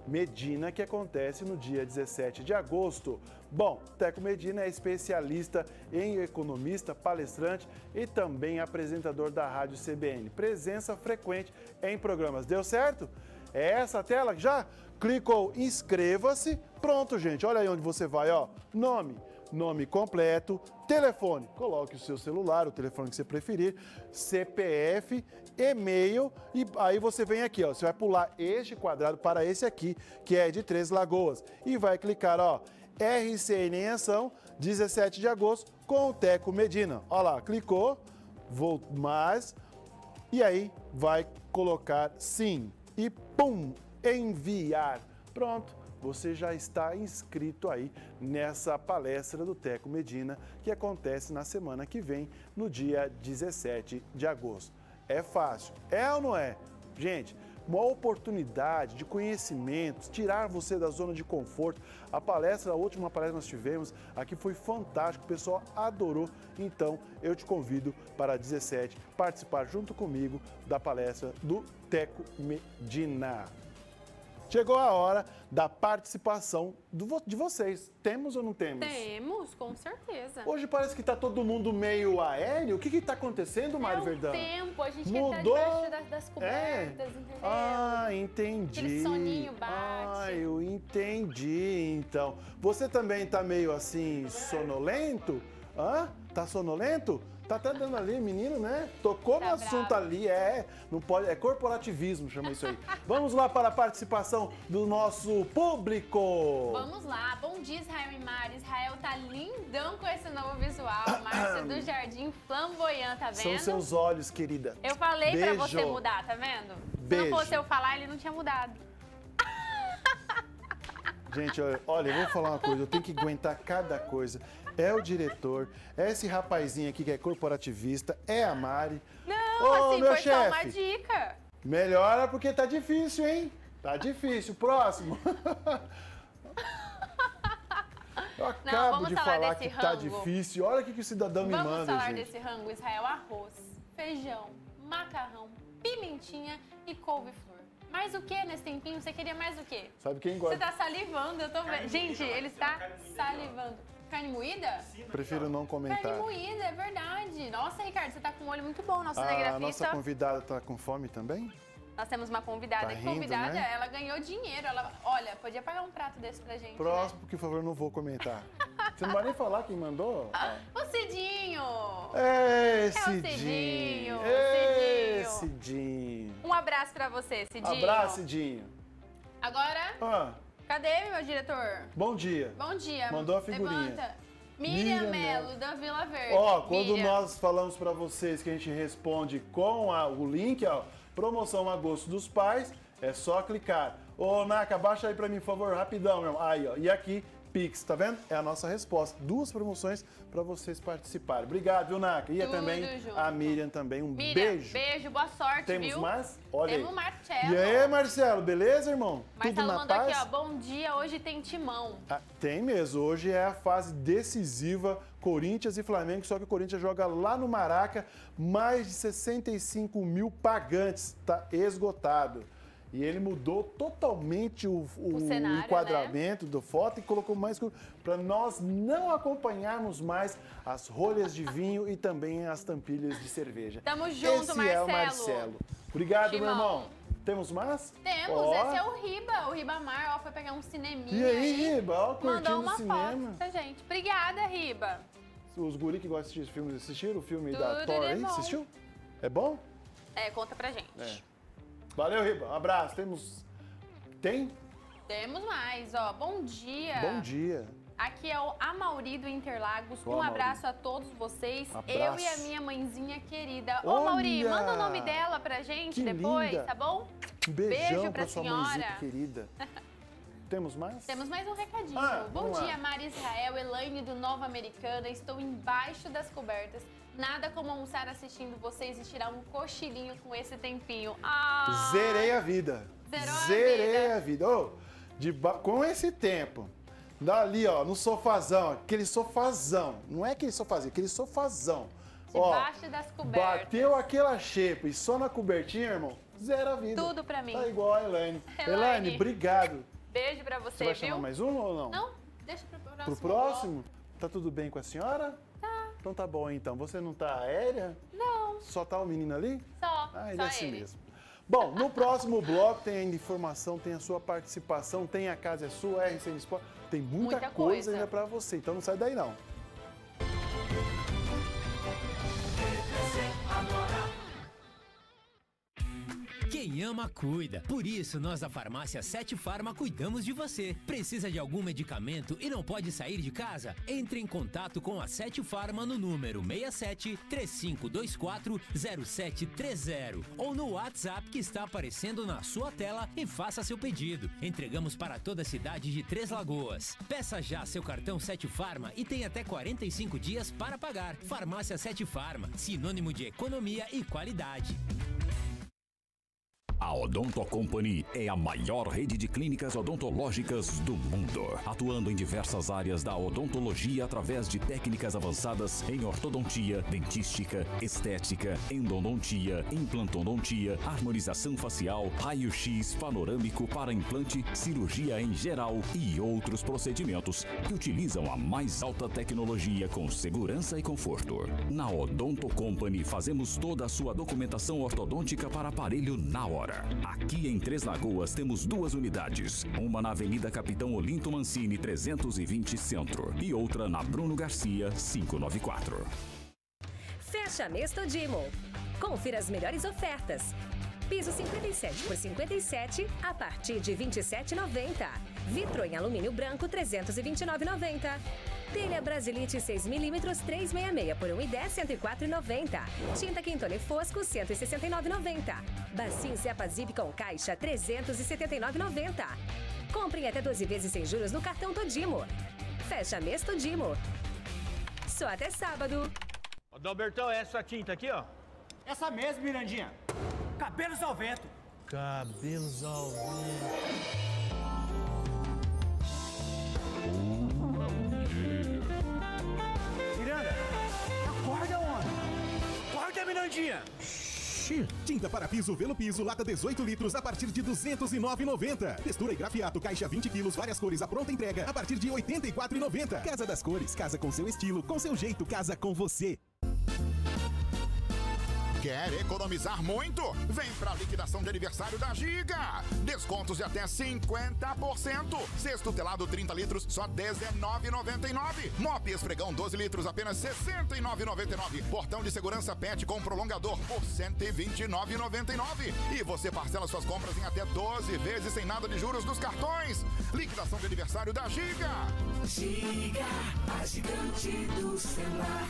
Medina, que acontece no dia 17 de agosto. Bom, Teco Medina é especialista em economista, palestrante e também apresentador da Rádio CBN. Presença frequente em programas. Deu certo? É essa a tela já? Clicou inscreva-se. Pronto, gente. Olha aí onde você vai, ó. Nome completo, telefone. Coloque o seu celular, o telefone que você preferir, CPF, e-mail e aí você vem aqui, ó. Você vai pular este quadrado para esse aqui, que é de Três Lagoas. E vai clicar, ó, RCN em ação, 17 de agosto, com o Teco Medina. Ó lá, clicou, vou mais, e aí vai colocar sim. E pum, enviar. Pronto. Você já está inscrito aí nessa palestra do Teco Medina, que acontece na semana que vem, no dia 17 de agosto. É fácil, é ou não é? Gente, uma oportunidade de conhecimentos, tirar você da zona de conforto. A última palestra que nós tivemos aqui foi fantástico, o pessoal adorou. Então, eu te convido para 17 participar junto comigo da palestra do Teco Medina. Chegou a hora da participação de vocês. Temos ou não temos? Temos, com certeza. Hoje parece que está todo mundo meio aéreo. O que está acontecendo, Mari Verdão? Tempo, a gente mudou quer estar das cobertas, entendeu? Ah, entendi. Aquele soninho bate. Ah, eu entendi, então. Você também está meio assim, sonolento? Hã? Tá sonolento? Tá até dando ali, menino, né? Tocou no assunto ali, não pode, é corporativismo, chama isso aí. Vamos lá para a participação do nosso público. Vamos lá, bom dia Israel e Mari. Israel tá lindão com esse novo visual. Márcia do Jardim Flamboyant, tá vendo? São seus olhos, querida. Eu falei Beijo. pra você mudar, tá vendo? Beijo. Se não fosse eu falar, ele não tinha mudado. Gente, olha, eu vou falar uma coisa, eu tenho que aguentar cada coisa. É o diretor, é esse rapazinho aqui que é corporativista, é a Mari. Não, assim, meu foi chefe, só uma dica. Melhora porque tá difícil, hein? Tá difícil. Próximo. Eu acabo de falar que tá difícil. Olha o que o cidadão me manda, gente. Vamos falar desse rango, Israel. Arroz, feijão, macarrão, pimentinha e couve-flor. Mais o que nesse tempinho? Você queria mais o quê? Sabe quem gosta? Você tá salivando, eu tô vendo. Gente, ele está salivando. Carne moída? Prefiro não comentar. Carne moída, é verdade. Nossa, Ricardo, você tá com um olho muito bom, nosso cinegrafista. A nossa convidada tá com fome também? Nós temos uma convidada. Tá e rindo, convidada, né? Ela ganhou dinheiro. Ela, olha, podia pagar um prato desse pra gente. Próximo, por favor, não vou comentar. Você não vai nem falar quem mandou? O Cidinho! Cidinho! Cidinho! Um abraço pra você, Cidinho. Abraço, Cidinho. Agora, cadê meu diretor? Bom dia. Bom dia. Mandou a figurinha. Levanta. Miriam Melo, da Vila Verde. Quando nós falamos pra vocês que a gente responde com o link, promoção Agosto dos Pais, é só clicar. Ô, Naka, baixa aí pra mim, por favor, rapidão, meu. Aí, ó. E aqui, Pix, tá vendo? É a nossa resposta. 2 promoções pra vocês participarem. Obrigado, viu, Naka? E também junto. A Miriam também. Miriam, beijo. Beijo, boa sorte, Temos viu? mais? Olha Temos aí. o Marcelo. E aí, Marcelo, beleza, irmão? Marcelo Tudo na mandou paz? aqui, ó, bom dia, hoje tem timão. Tem mesmo, hoje é a fase decisiva, Corinthians e Flamengo, só que o Corinthians joga lá no Maraca, mais de 65 mil pagantes, tá esgotado. E ele mudou totalmente o cenário, enquadramento do foto e colocou mais para nós não acompanharmos mais as rolhas de vinho e também as tampilhas de cerveja. Tamo junto, Esse Marcelo. É o Marcelo. Obrigado, Timão. meu irmão. Temos mais? Temos, esse é o Ribamar, foi pegar um cineminha. E aí, Riba, curtindo mandou uma o cinema. foto pra gente. Obrigada, Riba. Os guri que gostam de assistir filmes, assistiram o filme Tudo da Thor é aí? bom. Assistiu? É bom? Conta pra gente. Valeu, Riba. Um abraço. Tem? Temos mais, ó. Bom dia. Bom dia. Aqui é o Amauri do Interlagos. Um abraço a todos vocês. Abraço. Eu e a minha mãezinha querida. Ô, Olha! Mauri, manda o nome dela pra gente Que depois, linda. tá bom? Um beijão Beijo pra sua senhora. mãezinha querida. Temos mais? Temos mais um recadinho. Bom vamos lá. dia, Mari Israel, Elaine do Nova Americana. Estou embaixo das cobertas. Nada como almoçar assistindo vocês e tirar um cochilinho com esse tempinho. Zerei a vida. Zerei a vida. Com esse tempo, dali, ó, no sofazão, aquele sofazão. Não é aquele sofazinho, aquele sofazão. Debaixo das cobertas. Bateu aquela xepa e só na cobertinha, irmão, zero a vida. Tudo pra mim. Tá igual a Elaine. Elaine, obrigado. Beijo pra você, Você vai viu? chamar mais um ou não? Não, deixa pro próximo. Pro próximo? Tá tudo bem com a senhora? Tá. Então tá bom, então. Você não tá aérea? Não. Só tá o menino ali? Só. Ah, ele só é assim ele. mesmo. Bom, no próximo bloco tem ainda informação, tem a sua participação, tem a Casa é Sua, RCN Sport, tem muita coisa ainda pra você, então não sai daí não. Quem ama, cuida. Por isso, nós da Farmácia 7 Farma cuidamos de você. Precisa de algum medicamento e não pode sair de casa? Entre em contato com a 7 Farma no número 67 3524 0730 ou no WhatsApp que está aparecendo na sua tela e faça seu pedido. Entregamos para toda a cidade de Três Lagoas. Peça já seu cartão 7 Farma e tem até 45 dias para pagar. Farmácia 7 Farma, sinônimo de economia e qualidade. A Odonto Company é a maior rede de clínicas odontológicas do mundo, atuando em diversas áreas da odontologia através de técnicas avançadas em ortodontia, dentística, estética, endodontia, implantodontia, harmonização facial, raio-x panorâmico para implante, cirurgia em geral e outros procedimentos que utilizam a mais alta tecnologia com segurança e conforto. Na Odonto Company fazemos toda a sua documentação ortodôntica para aparelho na hora. Aqui em Três Lagoas temos duas unidades, uma na Avenida Capitão Olinto Mancini 320 Centro e outra na Bruno Garcia 594. Fecha mês Todimo. Confira as melhores ofertas. Piso 57 por 57 a partir de R$ 27,90. Vitro em alumínio branco R$ 329,90. Telha Brasilite 6mm 366 por R$ 1,10, R$ 104,90. Tinta Quintone Fosco R$ 169,90. Bacia Zepa Zip com caixa R$ 379,90. Comprem até 12 vezes sem juros no cartão Todimo. Fecha mês Todimo. Só até sábado. Ô, Dalbertão, é essa tinta aqui, ó. Essa mesmo, Mirandinha. Cabelos ao vento. Cabelos ao vento. Miranda, acorda, homem. Acorda, Mirandinha. Tinta para piso Velo Piso, lata 18 litros a partir de R$ 209,90. Textura e grafiato, caixa 20 quilos, várias cores, a pronta entrega a partir de R$ 84,90. Casa das Cores, casa com seu estilo, com seu jeito, casa com você. Quer economizar muito? Vem pra liquidação de aniversário da Giga. Descontos de até 50%. Cesto telado 30 litros, só R$ 19,99. Mop esfregão 12 litros, apenas R$ 69,99. Portão de segurança PET com prolongador por R$ 129,99. E você parcela suas compras em até 12 vezes sem nada de juros nos cartões. Liquidação de aniversário da Giga. Giga, a gigante do celular.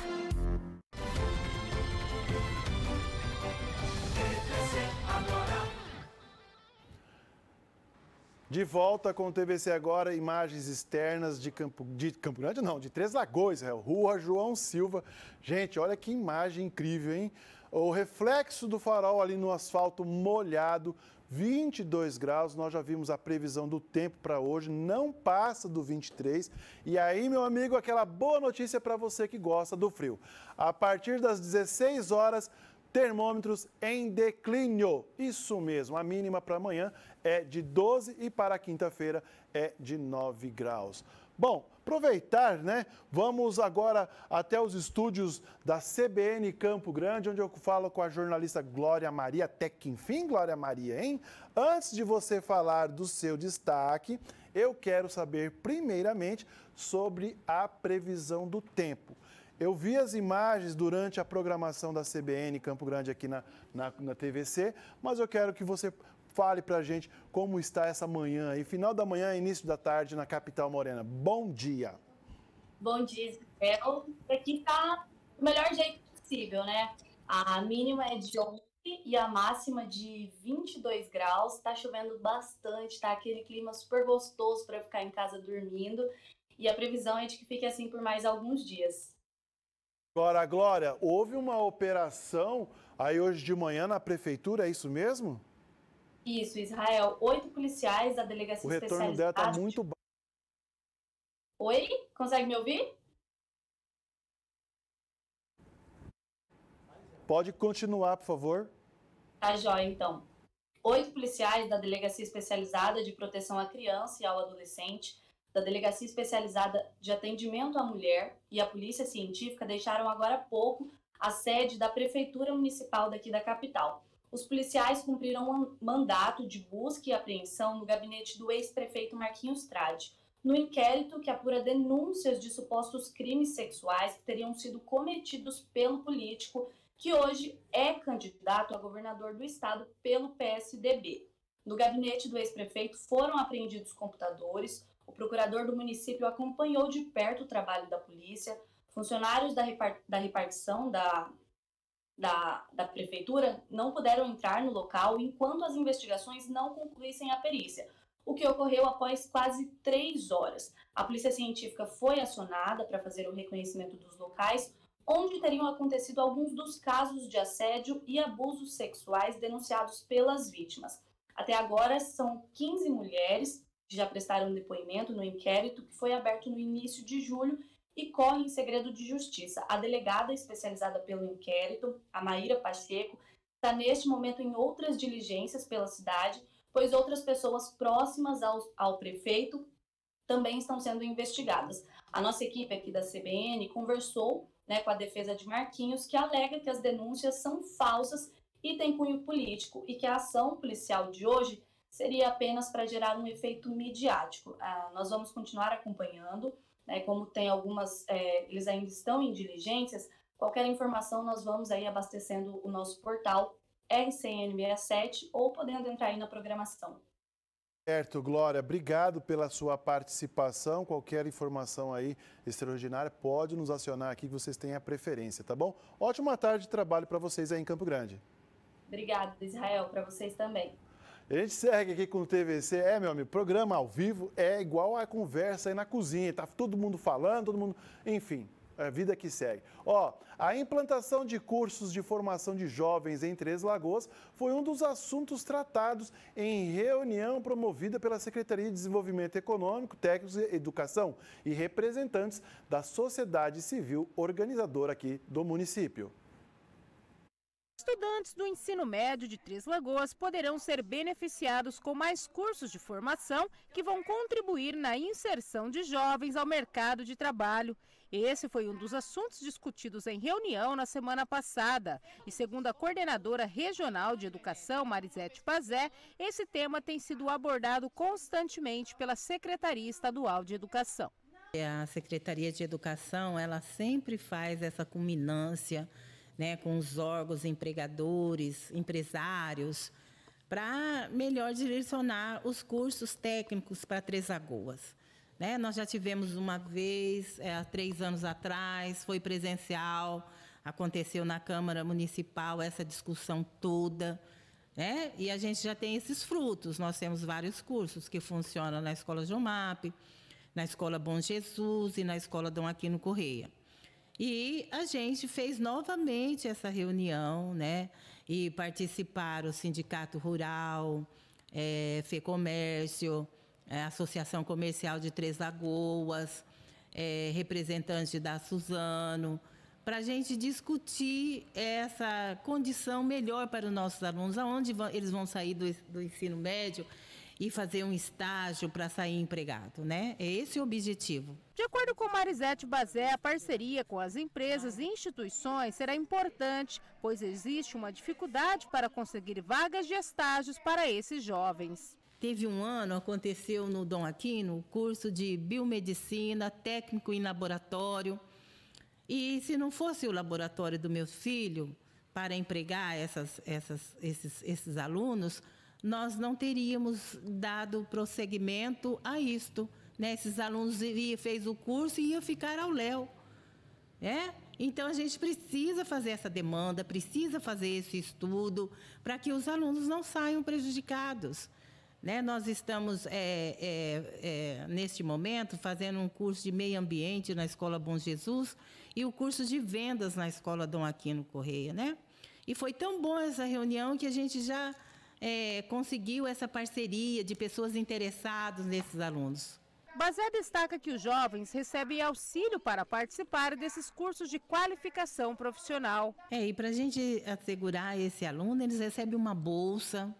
De volta com o TVC Agora, imagens externas de Campo Grande, não, de Três Lagoas, Rua João Silva. Gente, olha que imagem incrível, hein? O reflexo do farol ali no asfalto molhado, 22 graus, nós já vimos a previsão do tempo para hoje, não passa do 23. E aí, meu amigo, aquela boa notícia para você que gosta do frio. A partir das 16 horas, termômetros em declínio. Isso mesmo, a mínima para amanhã é de 12 e para a quinta-feira é de 9 graus. Bom, aproveitar, né? Vamos agora até os estúdios da CBN Campo Grande, onde eu falo com a jornalista Glória Maria. Até que enfim, Glória Maria, hein? Antes de você falar do seu destaque, eu quero saber primeiramente sobre a previsão do tempo. Eu vi as imagens durante a programação da CBN Campo Grande aqui na TVC, mas eu quero que você fale pra gente como está essa manhã aí, final da manhã, início da tarde na capital morena. Bom dia. Bom dia, Isabel. Aqui está do melhor jeito possível, né? A mínima é de 11 e a máxima de 22 graus. Tá chovendo bastante, tá aquele clima super gostoso para ficar em casa dormindo. E a previsão é de que fique assim por mais alguns dias. Agora, Glória, houve uma operação aí hoje de manhã na prefeitura, é isso mesmo? Isso, Israel. 8 policiais da delegacia especializada... O retorno dela está muito baixo. Oi? Consegue me ouvir? Pode continuar, por favor. Tá jóia, então. 8 policiais da Delegacia Especializada de Proteção à Criança e ao Adolescente, da Delegacia Especializada de Atendimento à Mulher e a Polícia Científica deixaram agora há pouco a sede da Prefeitura Municipal daqui da capital. Os policiais cumpriram um mandato de busca e apreensão no gabinete do ex-prefeito Marquinhos Trade, no inquérito que apura denúncias de supostos crimes sexuais que teriam sido cometidos pelo político que hoje é candidato a governador do estado pelo PSDB. No gabinete do ex-prefeito foram apreendidos computadores, o procurador do município acompanhou de perto o trabalho da polícia, funcionários da repartição da prefeitura não puderam entrar no local enquanto as investigações não concluíssem a perícia, o que ocorreu após quase 3 horas. A Polícia Científica foi acionada para fazer o reconhecimento dos locais onde teriam acontecido alguns dos casos de assédio e abusos sexuais denunciados pelas vítimas. Até agora, são 15 mulheres que já prestaram depoimento no inquérito que foi aberto no início de julho e corre em segredo de justiça. A delegada especializada pelo inquérito, a Maíra Pacheco, está neste momento em outras diligências pela cidade, pois outras pessoas próximas ao prefeito também estão sendo investigadas. A nossa equipe aqui da CBN conversou com a defesa de Marquinhos, que alega que as denúncias são falsas e têm cunho político e que a ação policial de hoje seria apenas para gerar um efeito midiático. Nós vamos continuar acompanhando, como tem algumas, eles ainda estão em diligências, qualquer informação nós vamos aí abastecendo o nosso portal RCN67 ou podendo entrar aí na programação. Certo, Glória, obrigado pela sua participação. Qualquer informação aí extraordinária, pode nos acionar aqui que vocês têm a preferência, tá bom? Ótima tarde de trabalho para vocês aí em Campo Grande. Obrigada, Israel, para vocês também. A gente segue aqui com o TVC, meu amigo, programa ao vivo é igual a conversa aí na cozinha, tá todo mundo falando, todo mundo, enfim, a vida que segue. A implantação de cursos de formação de jovens em Três Lagoas foi um dos assuntos tratados em reunião promovida pela Secretaria de Desenvolvimento Econômico, Técnicos e Educação e representantes da sociedade civil organizadora aqui do município. Estudantes do ensino médio de Três Lagoas poderão ser beneficiados com mais cursos de formação que vão contribuir na inserção de jovens ao mercado de trabalho. Esse foi um dos assuntos discutidos em reunião na semana passada. E segundo a coordenadora regional de educação, Marisete Pazé, esse tema tem sido abordado constantemente pela Secretaria Estadual de Educação. A Secretaria de Educação, ela sempre faz essa culminância, com os órgãos empregadores, empresários, para melhor direcionar os cursos técnicos para Três Lagoas. Nós já tivemos uma vez, há 3 anos atrás, foi presencial, aconteceu na Câmara Municipal essa discussão toda, e a gente já tem esses frutos. Nós temos vários cursos que funcionam na Escola João Map, na Escola Bom Jesus e na Escola Dom Aquino Correia. E a gente fez novamente essa reunião, e participaram o Sindicato Rural, FEComércio, Associação Comercial de Três Lagoas, representante da Suzano, para a gente discutir essa condição melhor para os nossos alunos, aonde eles vão sair do ensino médio e fazer um estágio para sair empregado, É esse o objetivo. De acordo com Marisete Bazé, a parceria com as empresas e instituições será importante, pois existe uma dificuldade para conseguir vagas de estágios para esses jovens. Teve um ano, aconteceu no Dom Aquino, o curso de biomedicina, técnico em laboratório. E se não fosse o laboratório do meu filho para empregar esses alunos, nós não teríamos dado prosseguimento a isto. Esses alunos fez o curso e iam ficar ao léu. Então, a gente precisa fazer essa demanda, precisa fazer esse estudo para que os alunos não saiam prejudicados. Nós estamos, neste momento, fazendo um curso de meio ambiente na Escola Bom Jesus e o curso de vendas na Escola Dom Aquino Correia. E foi tão boa essa reunião que a gente já conseguiu essa parceria de pessoas interessadas nesses alunos. Bazé destaca que os jovens recebem auxílio para participar desses cursos de qualificação profissional. E para a gente assegurar esse aluno, eles recebem uma bolsa,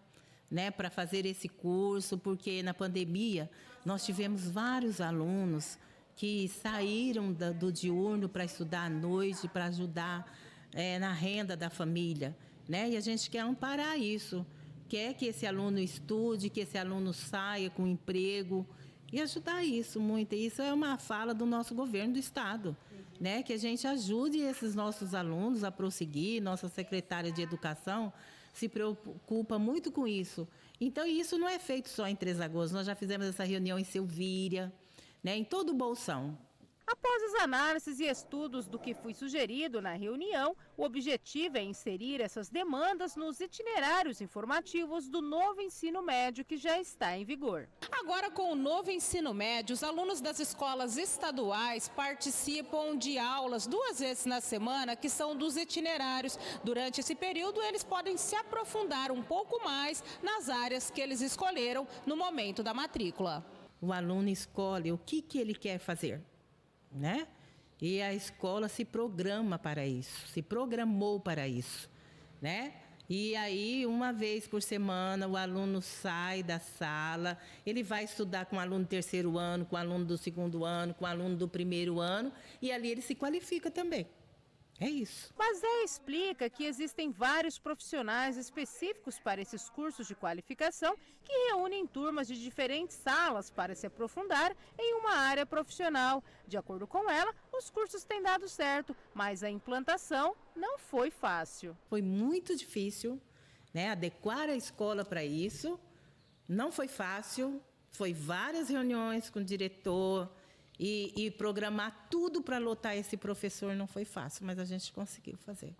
né, para fazer esse curso, porque na pandemia nós tivemos vários alunos que saíram do diurno para estudar à noite, para ajudar na renda da família, né? E a gente quer amparar isso, quer que esse aluno estude, que esse aluno saia com emprego e ajudar isso muito. Isso é uma fala do nosso governo do estado, né? Que a gente ajude esses nossos alunos a prosseguir. Nossa secretária de Educação se preocupa muito com isso. Então, isso não é feito só em Três Lagoas. Nós já fizemos essa reunião em Silvíria, né, em todo o Bolsão. Após as análises e estudos do que foi sugerido na reunião, o objetivo é inserir essas demandas nos itinerários informativos do novo ensino médio que já está em vigor. Agora, com o novo ensino médio, os alunos das escolas estaduais participam de aulas 2 vezes na semana, que são dos itinerários. Durante esse período, eles podem se aprofundar um pouco mais nas áreas que eles escolheram no momento da matrícula. O aluno escolhe o que ele quer fazer, né? E a escola se programa para isso, se programou para isso, né? E aí, uma vez por semana, o aluno sai da sala, ele vai estudar com o aluno do 3º ano, com o aluno do 2º ano, com o aluno do 1º ano, e ali ele se qualifica também. É isso. Mas Zé explica que existem vários profissionais específicos para esses cursos de qualificação que reúnem turmas de diferentes salas para se aprofundar em uma área profissional. De acordo com ela, os cursos têm dado certo, mas a implantação não foi fácil. Foi muito difícil, né, adequar a escola para isso. Não foi fácil, foi várias reuniões com o diretor. E programar tudo para lotar esse professor não foi fácil, mas a gente conseguiu fazer.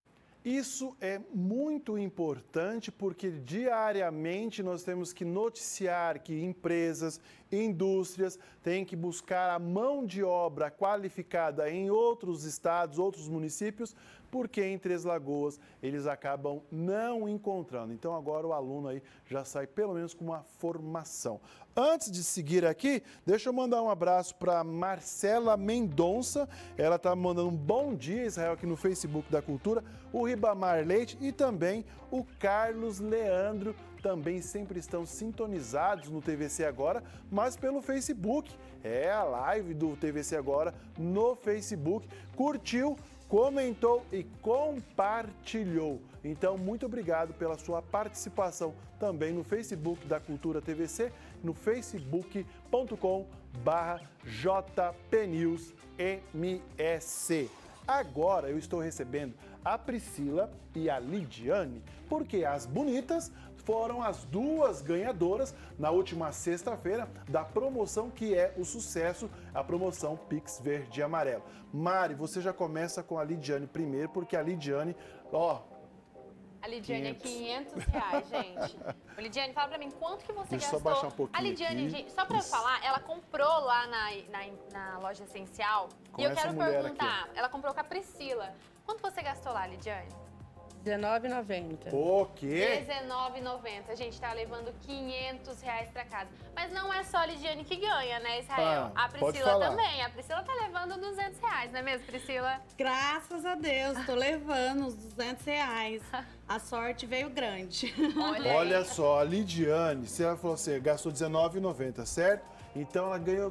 Isso é muito importante porque diariamente nós temos que noticiar que empresas, indústrias têm que buscar a mão de obra qualificada em outros estados, outros municípios, porque em Três Lagoas eles acabam não encontrando. Então agora o aluno aí já sai pelo menos com uma formação. Antes de seguir aqui, deixa eu mandar um abraço para Marcela Mendonça. Ela está mandando um bom dia, Israel, aqui no Facebook da Cultura. O Ribamar Leite e também o Carlos Leandro. Também sempre estão sintonizados no TVC Agora, mas pelo Facebook. É a live do TVC Agora no Facebook. Curtiu, comentou e compartilhou. Então, muito obrigado pela sua participação também no Facebook da Cultura TVC, no facebook.com/jpnewsms. Agora eu estou recebendo a Priscila e a Lidiane, porque as bonitas foram as duas ganhadoras na última sexta-feira da promoção que é o sucesso, a promoção Pix Verde e Amarelo. Mari, você já começa com a Lidiane primeiro, porque a Lidiane, A Lidiane é R$500, gente. Ô, Lidiane, fala pra mim, quanto que você Deixa gastou? eu só baixar um pouquinho a Lidiane, aqui. gente, só pra falar, ela comprou lá na loja Essencial. Com e eu essa quero mulher perguntar, aqui, ela comprou com a Priscila. Quanto você gastou lá, Lidiane? R$19,90. O quê? R$19,90. Gente, tá levando R$500 pra casa. Mas não é só a Lidiane que ganha, né, Israel? A Priscila também. A Priscila tá levando R$200, não é mesmo, Priscila? Graças a Deus, tô levando os R$200. A sorte veio grande. Olha só, a Lidiane, se ela falou assim, gastou R$19,90, certo? Então ela ganhou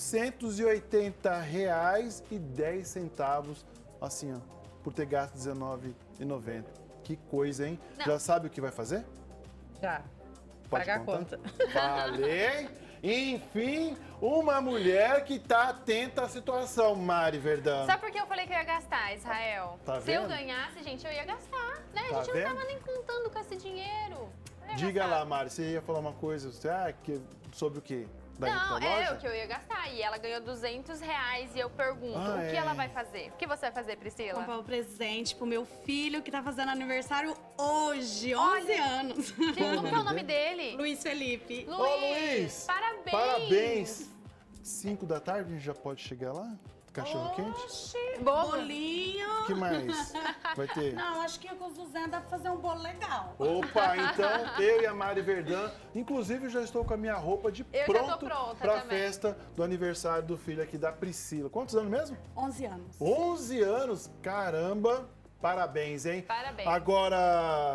R$480,10, assim, ó, por ter gasto R$19,90. Que coisa, hein? Não. Já sabe o que vai fazer? Já. Pode Pagar contar? a conta. Falei! Enfim, uma mulher que tá atenta à situação, Mari Verdão. Sabe por que eu falei que eu ia gastar, Israel? Tá Se eu vendo? ganhasse, gente, eu ia gastar, né? Tá A gente vendo? não tava nem contando com esse dinheiro. Eu ia Diga gastar. lá, Mari, você ia falar uma coisa, sobre o quê? Da Não, loja? é o que eu ia gastar. E ela ganhou R$200 e eu pergunto, o que ela vai fazer? O que você vai fazer, Priscila? Comprar um presente pro meu filho que tá fazendo aniversário hoje, 11 anos. Gente, como que é o nome dele? Luiz Felipe. Ô, Luiz! Parabéns! Parabéns! 5 da tarde a gente já pode chegar lá? Cachorro quente? Bolinho. O que mais vai ter? Não, acho que com os 200 dá pra fazer um bolo legal. Opa, então eu e a Mari Verdão, inclusive já estou com a minha roupa de Eu já tô pronto pronta para a também. festa do aniversário do filho aqui da Priscila. Quantos anos mesmo? 11 anos. 11 anos, caramba, parabéns, hein? Parabéns. Agora,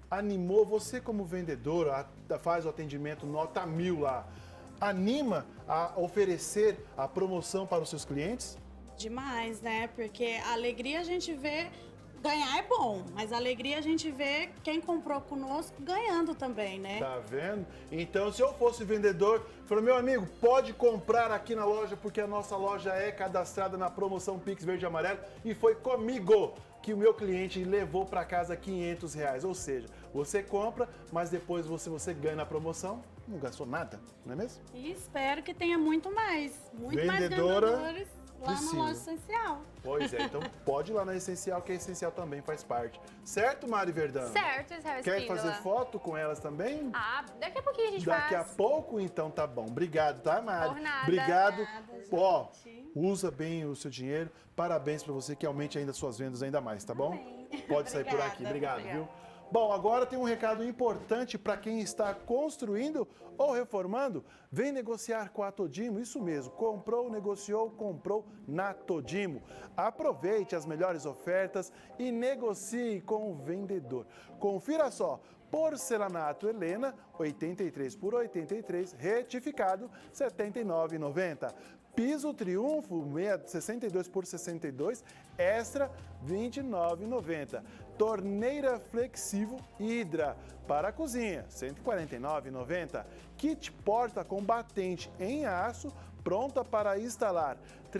animou, você como vendedora, faz o atendimento nota 1000 lá, anima a oferecer a promoção para os seus clientes? Demais, né? Porque a alegria a gente vê, ganhar é bom, mas a alegria a gente vê quem comprou conosco ganhando também, né? Tá vendo? Então, se eu fosse vendedor, falei, meu amigo, pode comprar aqui na loja, porque a nossa loja é cadastrada na promoção Pix Verde e Amarelo e foi comigo que o meu cliente levou para casa R$500. Ou seja, você compra, mas depois você ganha na promoção, não gastou nada, não é mesmo? E espero que tenha muito mais Vendedora mais vendedores lá precisa. na loja Essencial. Pois é, então pode ir lá na Essencial, que a Essencial também faz parte. Certo, Mari Verdão? Certo, Israel Quer Espíndola. fazer foto com elas também? Ah, daqui a pouquinho a gente Daqui faz. a pouco, então tá bom. Obrigado, tá, Mari? Por nada. Obrigado. Nada, Ó, usa bem o seu dinheiro. Parabéns pra você, que aumente ainda suas vendas ainda mais, tá bom? Pode sair por aqui. Obrigado, viu? Bom, agora tem um recado importante para quem está construindo ou reformando. Vem negociar com a Todimo, isso mesmo. Comprou, negociou, comprou na Todimo. Aproveite as melhores ofertas e negocie com o vendedor. Confira só. Porcelanato Helena, 83 por 83, retificado, R$ 79,90. Piso Triunfo, 62 por 62, extra, R$ 29,90. Torneira flexível Hidra para a cozinha, R$ 149,90. Kit porta com batente em aço, pronta para instalar, R$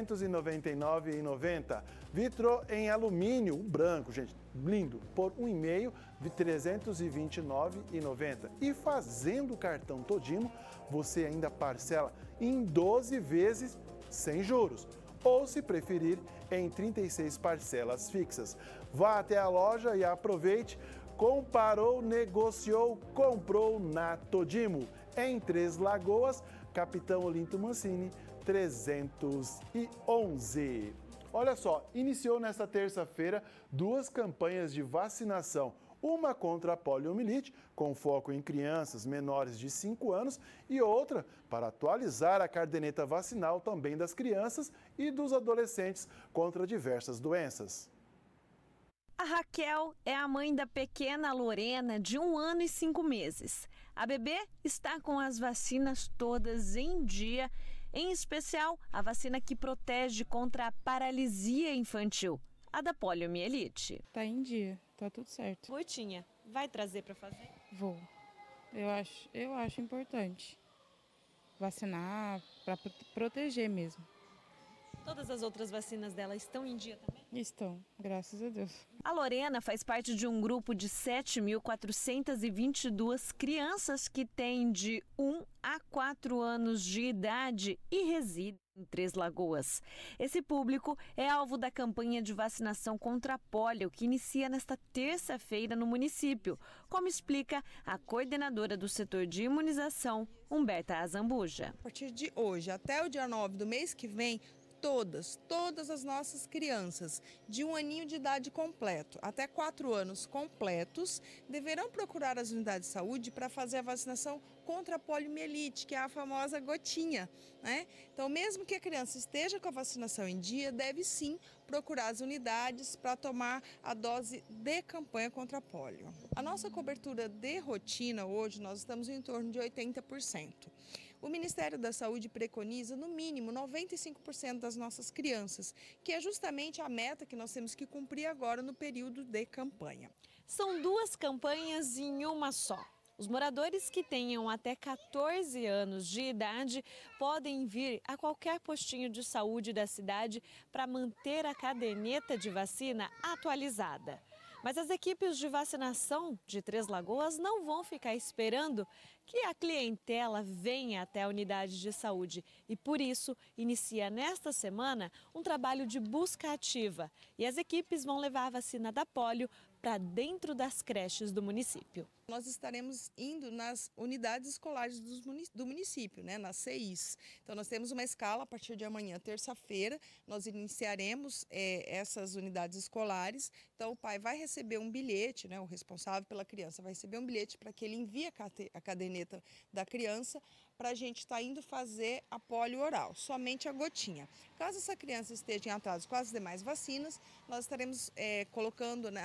399,90. Vitrô em alumínio, branco, gente, lindo, por R$ 1,5, de R$ 329,90. E fazendo o cartão Todimo, você ainda parcela em 12 vezes sem juros. Ou, se preferir, em 36 parcelas fixas. Vá até a loja e aproveite. Comparou, negociou, comprou na Todimo. Em Três Lagoas, Capitão Olinto Mancini, 311. Olha só, iniciou nesta terça-feira 2 campanhas de vacinação. Uma contra a poliomielite, com foco em crianças menores de 5 anos, e outra para atualizar a caderneta vacinal também das crianças e dos adolescentes contra diversas doenças. A Raquel é a mãe da pequena Lorena, de 1 ano e 5 meses. A bebê está com as vacinas todas em dia, em especial a vacina que protege contra a paralisia infantil, a da poliomielite. Tá em dia, tá tudo certo. Gotinha, vai trazer para fazer? Vou. Eu acho importante vacinar para proteger mesmo. Todas as outras vacinas dela estão em dia também? Estão, graças a Deus. A Lorena faz parte de um grupo de 7.422 crianças que têm de 1 a 4 anos de idade e residem em Três Lagoas. Esse público é alvo da campanha de vacinação contra a polio, que inicia nesta terça-feira no município, como explica a coordenadora do setor de imunização, Humberta Azambuja. A partir de hoje até o dia 9 do mês que vem, todas as nossas crianças de 1 aninho de idade completo até 4 anos completos deverão procurar as unidades de saúde para fazer a vacinação contra a poliomielite, que é a famosa gotinha, né? Então, mesmo que a criança esteja com a vacinação em dia, deve sim procurar as unidades para tomar a dose de campanha contra a polio. A nossa cobertura de rotina hoje, nós estamos em torno de 80%. O Ministério da Saúde preconiza, no mínimo, 95% das nossas crianças, que é justamente a meta que nós temos que cumprir agora no período de campanha. São 2 campanhas em uma só. Os moradores que tenham até 14 anos de idade podem vir a qualquer postinho de saúde da cidade para manter a caderneta de vacina atualizada. Mas as equipes de vacinação de Três Lagoas não vão ficar esperando que a clientela venha até a unidade de saúde e, por isso, inicia nesta semana um trabalho de busca ativa. E as equipes vão levar a vacina da polio para dentro das creches do município. Nós estaremos indo nas unidades escolares do município, né, nas CIs. Então, nós temos uma escala a partir de amanhã, terça-feira, nós iniciaremos essas unidades escolares. Então, o pai vai receber um bilhete, né, o responsável pela criança vai receber um bilhete para que ele envie a caderneta da criança para a gente estar indo fazer a polio oral, somente a gotinha. Caso essa criança esteja em atraso com as demais vacinas, nós estaremos colocando, né, anexando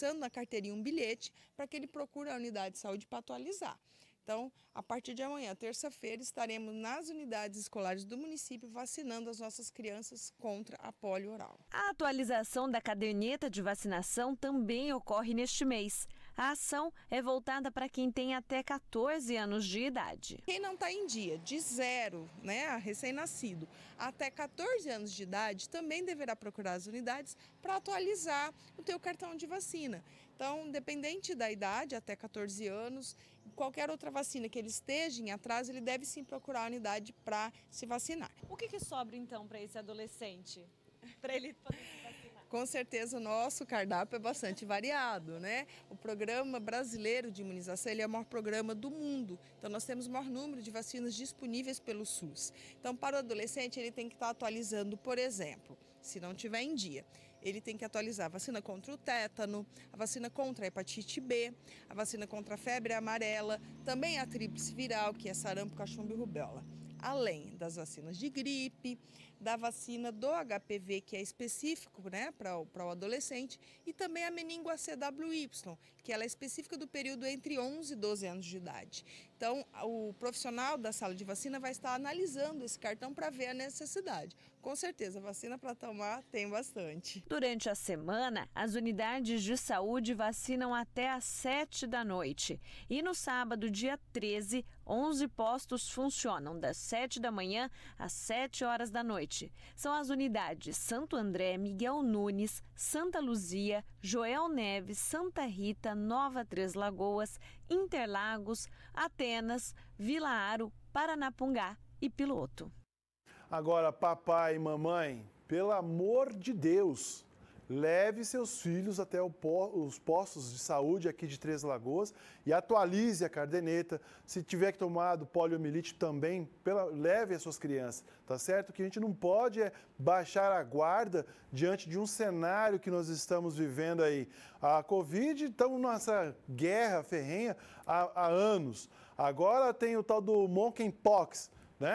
passando na carteirinha um bilhete para que ele procure a unidade de saúde para atualizar. Então, a partir de amanhã, terça-feira, estaremos nas unidades escolares do município vacinando as nossas crianças contra a polio oral. A atualização da caderneta de vacinação também ocorre neste mês. A ação é voltada para quem tem até 14 anos de idade. Quem não está em dia, de 0, a recém-nascido, até 14 anos de idade, também deverá procurar as unidades para atualizar o teu cartão de vacina. Então, independente da idade, até 14 anos, qualquer outra vacina que ele esteja em atraso, ele deve sim procurar a unidade para se vacinar. O que sobra então para esse adolescente? Para ele poder se vacinar? Com certeza o nosso cardápio é bastante variado, O Programa Brasileiro de Imunização, ele é o maior programa do mundo. Então nós temos o maior número de vacinas disponíveis pelo SUS. Então para o adolescente ele tem que estar atualizando, por exemplo, se não tiver em dia, ele tem que atualizar a vacina contra o tétano, a vacina contra a hepatite B, a vacina contra a febre amarela, também a tríplice viral, que é sarampo, cachumba e rubéola. Além das vacinas de gripe, da vacina do HPV, que é específico para o adolescente, e também a meningo-ACWY, que ela é específica do período entre 11 e 12 anos de idade. Então, o profissional da sala de vacina vai estar analisando esse cartão para ver a necessidade. Com certeza, vacina para tomar tem bastante. Durante a semana, as unidades de saúde vacinam até às 7 da noite. E no sábado, dia 13, 11 postos funcionam das 7 da manhã às 7 horas da noite. São as unidades Santo André, Miguel Nunes, Santa Luzia, Joel Neves, Santa Rita, Nova Três Lagoas, Interlagos, Atenas, Vila Aro, Paranapungá e Piloto. Agora, papai e mamãe, pelo amor de Deus, leve seus filhos até os postos de saúde aqui de Três Lagoas e atualize a caderneta. Se tiver que tomar do poliomielite também, leve as suas crianças, tá certo? Que a gente não pode baixar a guarda diante de um cenário que nós estamos vivendo aí. A Covid, estamos nessa guerra ferrenha há anos. Agora tem o tal do monkeypox,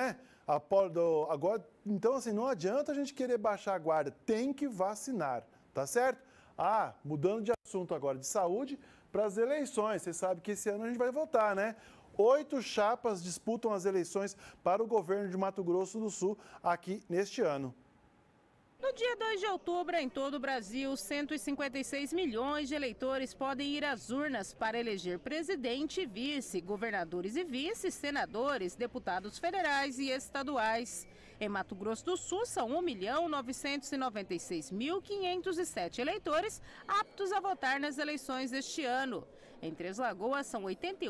Agora, então, assim, não adianta a gente querer baixar a guarda, tem que vacinar, tá certo? Mudando de assunto agora, de saúde, para as eleições. Você sabe que esse ano a gente vai votar, 8 chapas disputam as eleições para o governo de Mato Grosso do Sul aqui neste ano. No dia 2 de outubro, em todo o Brasil, 156 milhões de eleitores podem ir às urnas para eleger presidente e vice, governadores e vices, senadores, deputados federais e estaduais. Em Mato Grosso do Sul, são 1.996.507 eleitores aptos a votar nas eleições deste ano. Em Três Lagoas, são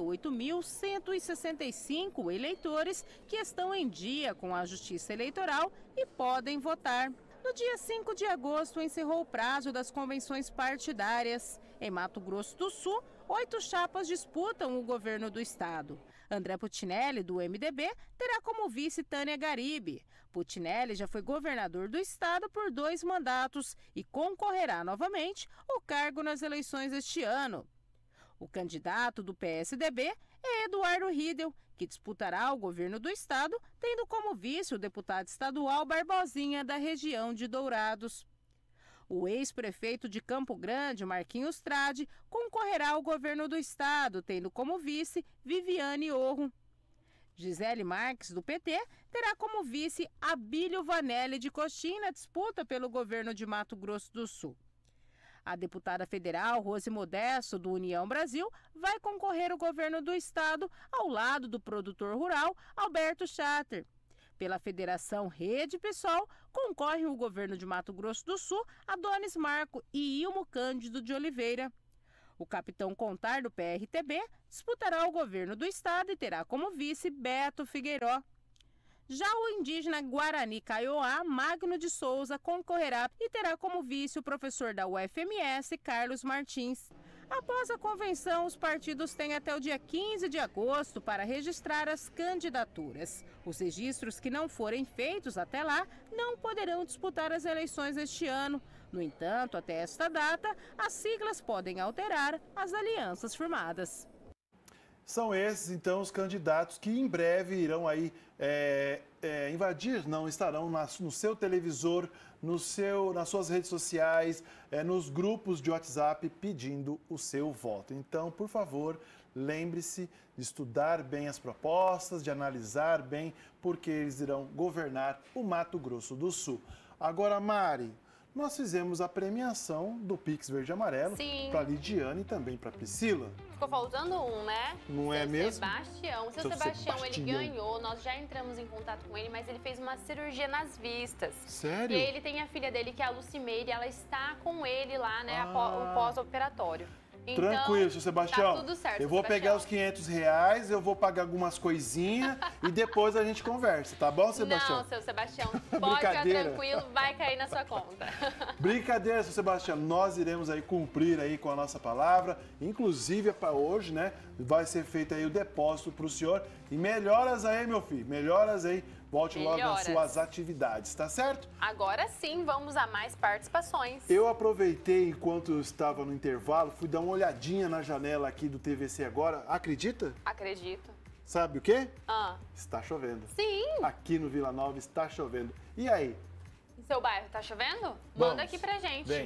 88.165 eleitores que estão em dia com a Justiça Eleitoral e podem votar. No dia 5 de agosto, encerrou o prazo das convenções partidárias. Em Mato Grosso do Sul, 8 chapas disputam o governo do estado. André Putinelli, do MDB, terá como vice Tânia Garibe. Putinelli já foi governador do estado por 2 mandatos e concorrerá novamente ao cargo nas eleições deste ano. O candidato do PSDB é Eduardo Riedel, que disputará o governo do estado, tendo como vice o deputado estadual Barbosinha, da região de Dourados. O ex-prefeito de Campo Grande, Marquinhos Trade, concorrerá ao governo do estado, tendo como vice Viviane Orro. Gisele Marques, do PT, terá como vice Abílio Vanelli de Coxim na disputa pelo governo de Mato Grosso do Sul. A deputada federal Rose Modesto, do União Brasil, vai concorrer ao governo do estado ao lado do produtor rural Alberto Chater. Pela Federação Rede PSOL, concorrem o governo de Mato Grosso do Sul Adonis Marco e Ilmo Cândido de Oliveira. O capitão Contar, do PRTB, disputará o governo do estado e terá como vice Beto Figueiró. Já o indígena Guarani Kaiowá, Magno de Souza, concorrerá e terá como vice o professor da UFMS, Carlos Martins. Após a convenção, os partidos têm até o dia 15 de agosto para registrar as candidaturas. Os registros que não forem feitos até lá não poderão disputar as eleições este ano. No entanto, até esta data, as siglas podem alterar as alianças firmadas. São esses, então, os candidatos que em breve irão aí invadir, não, estarão no seu televisor, nas suas redes sociais, nos grupos de WhatsApp pedindo o seu voto. Então, por favor, lembre-se de estudar bem as propostas, de analisar bem, porque eles irão governar o Mato Grosso do Sul. Agora, Mari, nós fizemos a premiação do Pix Verde e Amarelo para Lidiane e também para Priscila. Ficou faltando um, né? Não é mesmo? Sebastião. Seu Sebastião, ele ganhou, nós já entramos em contato com ele, mas ele fez uma cirurgia nas vistas. Sério? E aí ele tem a filha dele, que é a Lucimeire, ela está com ele lá, né, o pós-operatório. Então, tranquilo, seu Sebastião. Tá tudo certo, eu vou Sebastião. pegar os R$500, eu vou pagar algumas coisinhas e depois a gente conversa, tá bom, Sebastião? Não, seu Sebastião, pode ficar tranquilo, vai cair na sua conta. Brincadeira, seu Sebastião, nós iremos aí cumprir aí com a nossa palavra, inclusive para hoje, né, vai ser feito aí o depósito para o senhor e melhoras aí, meu filho, melhoras aí. Volte logo às suas atividades, tá certo? Agora sim, vamos a mais participações. Eu aproveitei enquanto eu estava no intervalo, fui dar uma olhadinha na janela aqui do TVC Agora. Acredita? Acredito. Sabe o quê? Está chovendo. Sim. Aqui no Vila Nova está chovendo. E aí? Em seu bairro tá chovendo? Vamos. Manda aqui pra gente. Vem.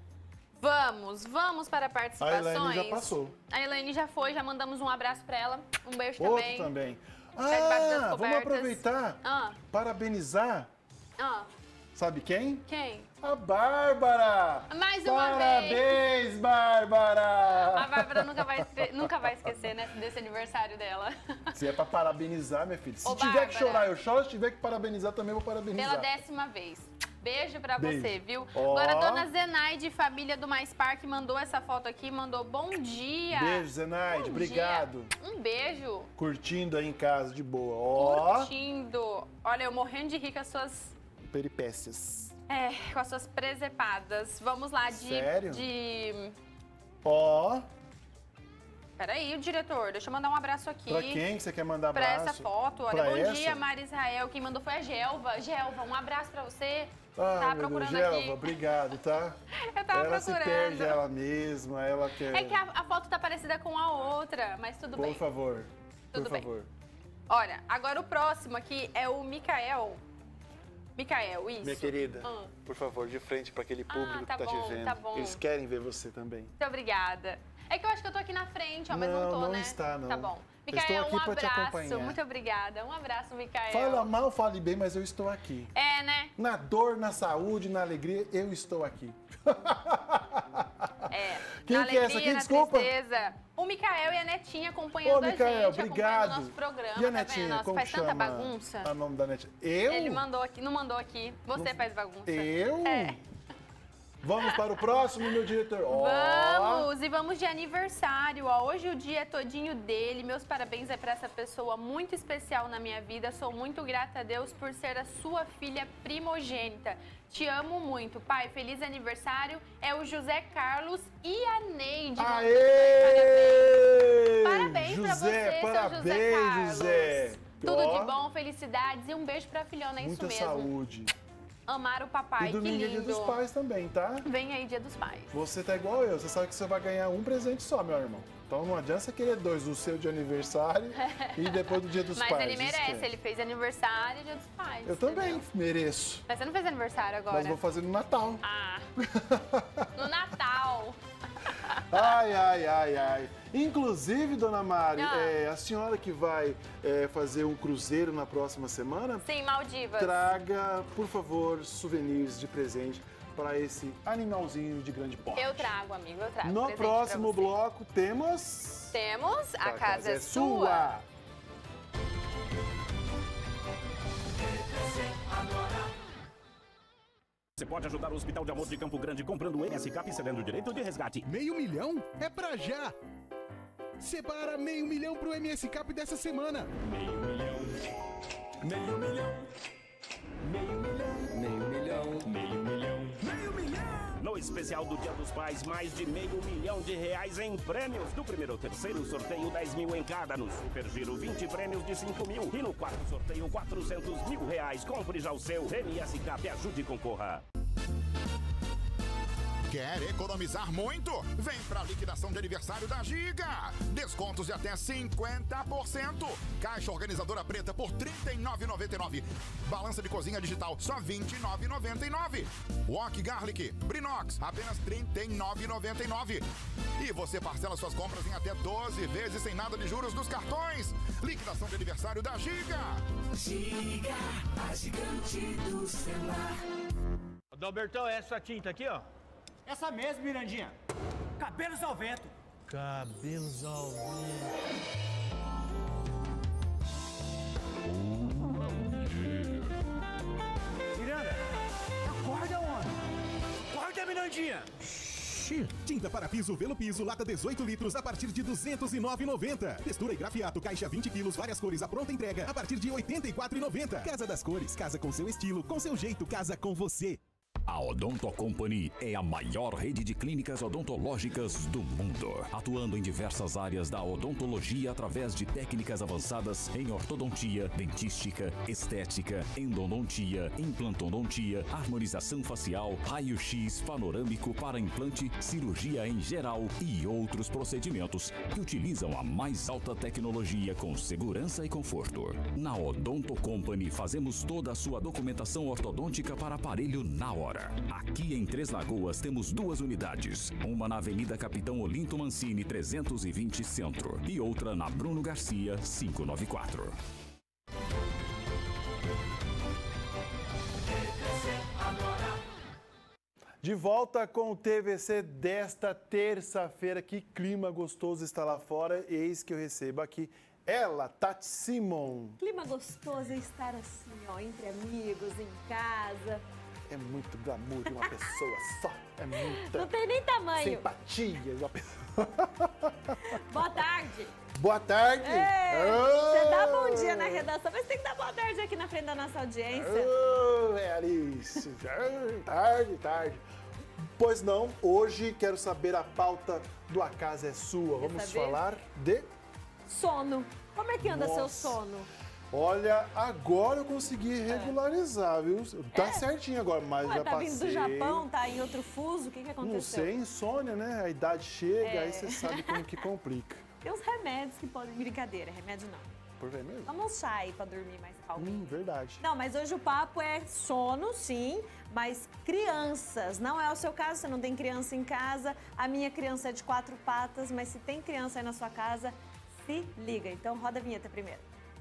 Vamos para participações. A Elaine já passou. A Elaine já foi, já mandamos um abraço pra ela. Um beijo Outro também. também. Vamos aproveitar, parabenizar, sabe quem? Quem? A Bárbara! Mais uma vez! Parabéns, Bárbara! A Bárbara nunca vai esquecer, né, desse aniversário dela. Se é pra parabenizar, minha filha. Se Ô, tiver Bárbara, que chorar, eu choro. Se tiver que parabenizar, também vou parabenizar. Pela 10ª vez. Beijo pra Beijo. você, viu? Ó. Agora a dona Zenaide, família do Mais Parque, mandou essa foto aqui, mandou bom dia. Beijo, Zenaide. Obrigado. Um beijo. Curtindo aí em casa, de boa. Ó. Curtindo. Olha, eu morrendo de rir com as suas... Peripécias. com as suas presepadas. Vamos lá, Sério? Ó. Peraí, diretor, deixa eu mandar um abraço aqui. Pra quem que você quer mandar abraço? Pra essa foto, olha. Pra Bom essa? dia, Mari Israel. Quem mandou foi a Gelva. Gelva, um abraço pra você. Meu procurando Deus, Gelva, aqui. obrigado, tá? Eu tava ela procurando. se perde ela mesma, ela quer... É que a foto tá parecida com a outra, mas tudo bem. Por favor, Tudo por bem. favor. Olha, agora o próximo aqui é o Mikael. Mikael, isso. Minha querida, por favor, de frente para aquele público tá que tá bom, te vendo. tá bom. Eles querem ver você também. Muito obrigada. É que eu acho que eu tô aqui na frente, ó, mas não tô, não né? está, não. Tá bom. Eu Mikael, estou aqui um pra te abraço. acompanhar. Muito obrigada. Um abraço, Mikael. Fala mal, fale bem, mas eu estou aqui. É, né? Na dor, na saúde, na alegria, eu estou aqui. Quem na que é alegria, essa aqui? na Desculpa. tristeza. O Mikael e a Netinha acompanhando Ô, Mikael, a gente, obrigado. acompanhando o nosso programa, E a tá Netinha, vendo? Nossa, como faz tanta chama bagunça. o nome da Netinha? Eu? Ele mandou aqui, não mandou aqui. Você faz bagunça. Eu? É. Vamos para o próximo, meu diretor. Ó. Vamos, e vamos de aniversário, ó. Hoje o dia é todinho dele. Meus parabéns é para essa pessoa muito especial na minha vida. Sou muito grata a Deus por ser a sua filha primogênita. Te amo muito. Pai, feliz aniversário. É o José Carlos e a Neide. Aê! Parabéns pra José, você, parabéns, seu José Carlos. José. Tudo Ó, de bom, felicidades e um beijo pra filhona, é isso muita mesmo. saúde. Amar o papai, E que domingo é lindo. dia dos pais também, tá? Vem aí, dia dos pais. Você tá igual eu, você sabe que você vai ganhar um presente só, meu irmão. Então não adianta você querer dois, o seu de aniversário e depois do dia dos Mas pais. ele merece, esquece. ele fez aniversário e dia dos pais. Eu também mereço. Mas você não fez aniversário agora? Mas vou fazer no Natal. Ah, no Natal. Ai, ai, ai, ai. Inclusive, dona Mari, Ah. a senhora que vai fazer um cruzeiro na próxima semana, Sim, Maldivas. traga, por favor, souvenirs de presente para esse animalzinho de grande porte. Eu trago, amigo, eu trago. No presente próximo pra você. bloco temos... Temos A A Casa é Sua. Você pode ajudar o Hospital de Amor de Campo Grande comprando o MSCap e cedendo o direito de resgate. R$500 mil? É pra já! Separa R$500 mil pro MSCap dessa semana. Meio milhão. Meio milhão. No especial do Dia dos Pais, mais de R$500 mil em prêmios. Do primeiro ao terceiro sorteio, 10 mil em cada. No Super Giro, 20 prêmios de 5 mil. E no quarto sorteio, R$400 mil. Compre já o seu. MSCap, ajude e concorra. Quer economizar muito? Vem pra liquidação de aniversário da Giga. Descontos de até 50%. Caixa organizadora preta por R$ 39,99. Balança de cozinha digital só R$ 29,99. Wok Garlic Brinox apenas R$ 39,99. E você parcela suas compras em até 12 vezes sem nada de juros nos cartões. Liquidação de aniversário da Giga. Giga, a gigante do celular. Adalbertão, é essa tinta aqui, ó? Essa mesmo, Mirandinha. Cabelos ao vento. Cabelos ao vento. Miranda, acorda, homem. Acorda, Mirandinha. Tinta para piso Velo Piso, lata 18 litros a partir de R$ 209,90. Textura e grafiato, caixa 20 quilos, várias cores, a pronta entrega a partir de R$ 84,90. Casa das Cores, casa com seu estilo, com seu jeito, casa com você. A Odonto Company é a maior rede de clínicas odontológicas do mundo, atuando em diversas áreas da odontologia através de técnicas avançadas em ortodontia, dentística, estética, endodontia, implantodontia, harmonização facial, raio-x panorâmico para implante, cirurgia em geral e outros procedimentos que utilizam a mais alta tecnologia com segurança e conforto. Na Odonto Company fazemos toda a sua documentação ortodôntica para aparelho na hora. Aqui em Três Lagoas temos 2 unidades, uma na Avenida Capitão Olinto Mancini 320 Centro e outra na Bruno Garcia 594. De volta com o TVC desta terça-feira. Que clima gostoso está lá fora. Eis que eu recebo aqui ela, Tati Simon. Clima gostoso é estar assim, ó, entre amigos, em casa. É muito glamour de uma pessoa só. É muita Não tem nem tamanho. simpatia de uma pessoa. Boa tarde. Boa tarde. Você dá bom dia na redação, mas tem que dar boa tarde aqui na frente da nossa audiência. Alice. Tarde. Pois não, hoje quero saber a pauta do A Casa é Sua. Vamos falar de... sono. Como é que anda seu sono? Olha, agora eu consegui regularizar, viu? Tá certinho agora, mas já tá passei. Vindo do Japão, tá em outro fuso, o que aconteceu? Não sei, insônia, né? A idade chega, aí você sabe como que complica. Tem uns remédios que podem... Brincadeira, remédio não. Por ver mesmo? Toma um chá aí pra dormir mais calminho. Verdade. Não, mas hoje o papo é sono, sim, mas crianças. Não é o seu caso, você não tem criança em casa. A minha criança é de 4 patas, mas se tem criança aí na sua casa, se liga. Então roda a vinheta primeiro.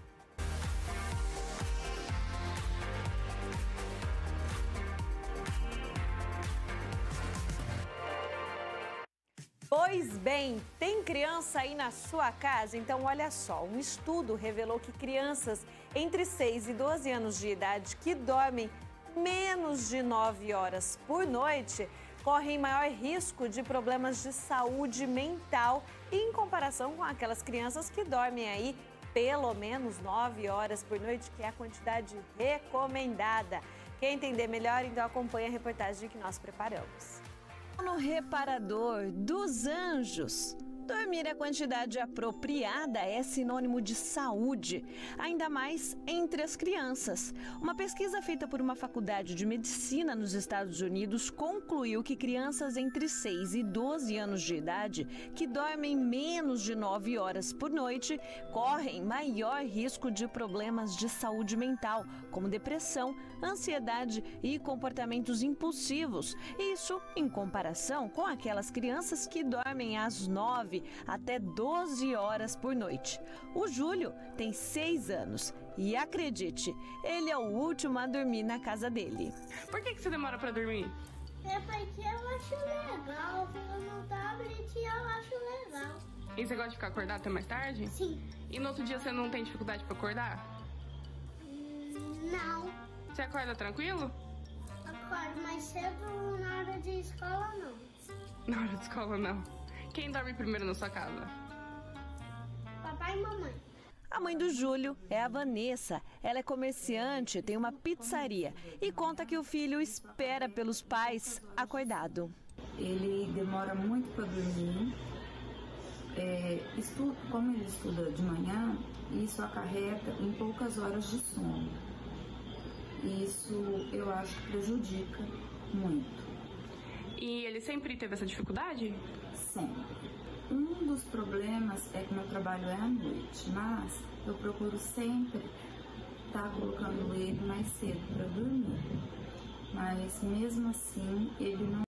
Pois bem, tem criança aí na sua casa? Então olha só, um estudo revelou que crianças entre 6 e 12 anos de idade que dormem menos de 9 horas por noite correm maior risco de problemas de saúde mental em comparação com aquelas crianças que dormem aí pelo menos 9 horas por noite, que é a quantidade recomendada. Quer entender melhor? Então acompanha a reportagem que nós preparamos. No reparador dos anjos. Dormir a quantidade apropriada é sinônimo de saúde, ainda mais entre as crianças. Uma pesquisa feita por uma faculdade de medicina nos Estados Unidos concluiu que crianças entre 6 e 12 anos de idade que dormem menos de 9 horas por noite correm maior risco de problemas de saúde mental, como depressão, ansiedade e comportamentos impulsivos. Isso em comparação com aquelas crianças que dormem às 9 até 12 horas por noite. O Júlio tem 6 anos e, acredite, ele é o último a dormir na casa dele. Por que você demora pra dormir? É porque eu acho legal, fico no tablet e eu acho legal. E você gosta de ficar acordado até mais tarde? Sim. E no outro dia você não tem dificuldade pra acordar? Não. Você acorda tranquilo? Acordo mais cedo na hora de escola, não. Na hora de escola, não. Quem dorme primeiro na sua casa? Papai e mamãe. A mãe do Júlio é a Vanessa. Ela é comerciante, tem uma pizzaria e conta que o filho espera pelos pais acordado. Ele demora muito para dormir. Como ele estuda de manhã, isso acarreta em poucas horas de sono. Isso eu acho que prejudica muito. E ele sempre teve essa dificuldade? Sempre. Um dos problemas é que meu trabalho é à noite, mas eu procuro sempre estar colocando ele mais cedo para dormir. Mas mesmo assim, ele não.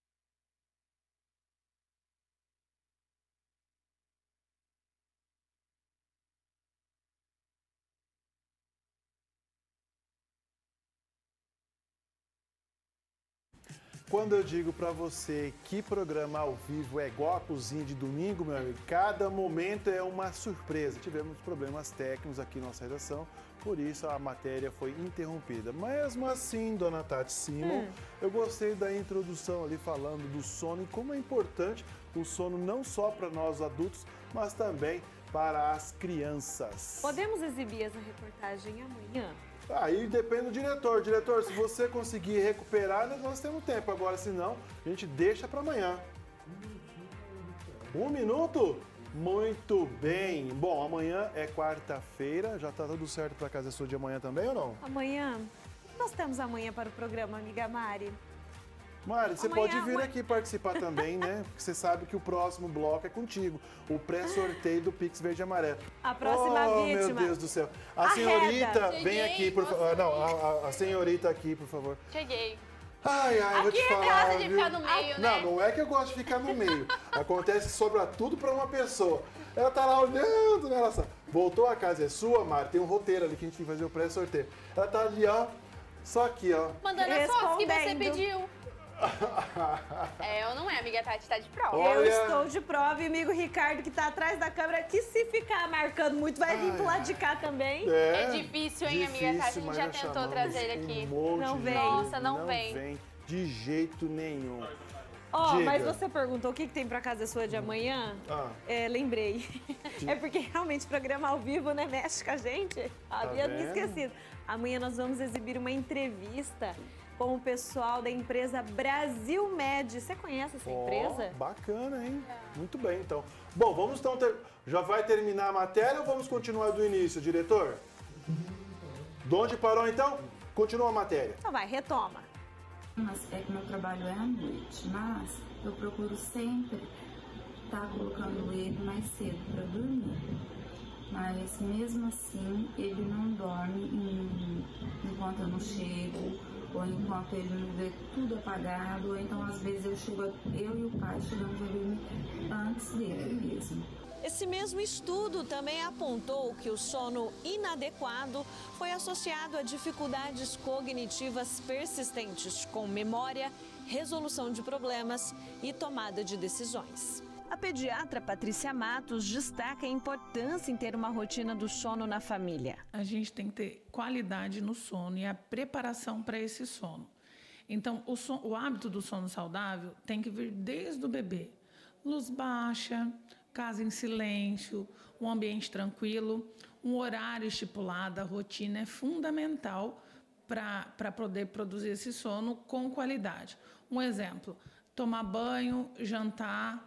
Quando eu digo pra você que programa ao vivo é igual a cozinha de domingo, meu amigo, cada momento é uma surpresa. Tivemos problemas técnicos aqui na nossa redação, por isso a matéria foi interrompida. Mesmo assim, dona Tati Simon, eu gostei da introdução ali falando do sono e como é importante o sono não só para nós adultos, mas também para as crianças. Podemos exibir essa reportagem amanhã? Aí depende do diretor. Diretor, se você conseguir recuperar, nós temos tempo. Agora, se não, a gente deixa para amanhã. 1 minuto? Muito bem. Bom, amanhã é quarta-feira. Já tá tudo certo para Casa Sua de amanhã também ou não? Amanhã? Nós temos amanhã para o programa, amiga Mari. Mari, você pode vir aqui participar também, né? Porque você sabe que o próximo bloco é contigo. O pré-sorteio do Pix Verde e Amarelo. A próxima vítima. Meu Deus do céu. A senhorita, vem aqui, por favor. Não, a senhorita aqui, por favor. Cheguei. Ai, eu vou te falar. Aqui é casa de ficar no meio, né? Não é que eu gosto de ficar no meio. Acontece que sobra tudo pra uma pessoa. Ela tá lá olhando, né? Ela voltou a casa, é sua, Mari. Tem um roteiro ali que a gente tem que fazer o pré-sorteio. Ela tá ali, ó. Só aqui, ó. Mandando as fotos que você pediu. É ou não é, amiga Tati? Tá de prova. Eu estou de prova e o amigo Ricardo, que tá atrás da câmera, que se ficar marcando muito, vai vir pro lado de cá também. É difícil, hein, amiga Tati? A gente já tentou trazer ele aqui. Não vem. Nossa, não vem. Não vem de jeito nenhum. Mas você perguntou o que tem pra Casa Sua de amanhã? Lembrei. É porque realmente o programa ao vivo, né, mexe com a gente. Havia me esquecido. Amanhã nós vamos exibir uma entrevista com o pessoal da empresa Brasil Med. Você conhece essa empresa? Bacana, hein? Muito bem, então. Bom, vamos então... Já vai terminar a matéria ou vamos continuar do início, diretor? De onde parou, então? Continua a matéria. Então vai, retoma. Mas é que meu trabalho é à noite, mas eu procuro sempre estar colocando ele mais cedo para dormir. Mas mesmo assim, ele não dorme enquanto eu não chego, ou enquanto ele não vê tudo apagado, ou então às vezes eu e o pai chegamos a dormir antes dele mesmo. Esse mesmo estudo também apontou que o sono inadequado foi associado a dificuldades cognitivas persistentes, com memória, resolução de problemas e tomada de decisões. A pediatra Patrícia Matos destaca a importância em ter uma rotina do sono na família. A gente tem que ter qualidade no sono e a preparação para esse sono. Então, o hábito do sono saudável tem que vir desde o bebê. Luz baixa, casa em silêncio, um ambiente tranquilo, um horário estipulado, a rotina é fundamental para poder produzir esse sono com qualidade. Um exemplo, tomar banho, jantar,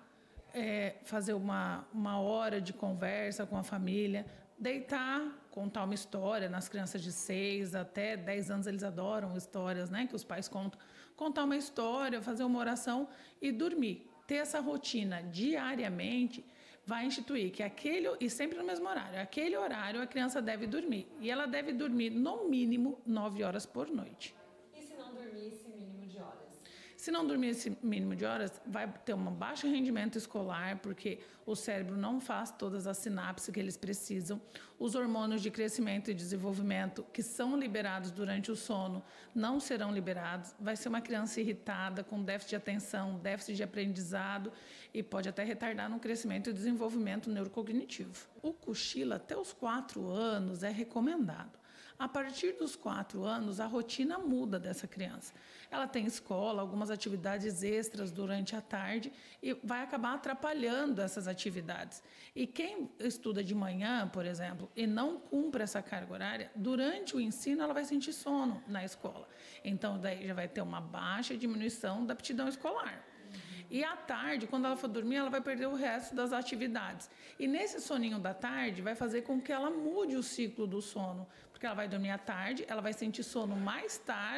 fazer uma hora de conversa com a família, deitar, contar uma história. Nas crianças de 6 até 10 anos, eles adoram histórias, né, que os pais contam. Contar uma história, fazer uma oração e dormir. Ter essa rotina diariamente vai instituir que e sempre no mesmo horário, aquele horário a criança deve dormir. E ela deve dormir no mínimo 9 horas por noite. E se não dormir esse mínimo de horas? Se não dormir esse mínimo de horas, vai ter um baixo rendimento escolar, porque o cérebro não faz todas as sinapses que eles precisam. Os hormônios de crescimento e desenvolvimento, que são liberados durante o sono, não serão liberados. Vai ser uma criança irritada, com déficit de atenção, déficit de aprendizado, e pode até retardar no crescimento e desenvolvimento neurocognitivo. O cochilo até os 4 anos é recomendado. A partir dos 4 anos, a rotina muda dessa criança. Ela tem escola, algumas atividades extras durante a tarde e vai acabar atrapalhando essas atividades. E quem estuda de manhã, por exemplo, e não cumpre essa carga horária, durante o ensino ela vai sentir sono na escola. Então, daí já vai ter uma baixa diminuição da aptidão escolar. E à tarde, quando ela for dormir, ela vai perder o resto das atividades. E nesse soninho da tarde, vai fazer com que ela mude o ciclo do sono. Porque ela vai dormir à tarde, ela vai sentir sono mais tarde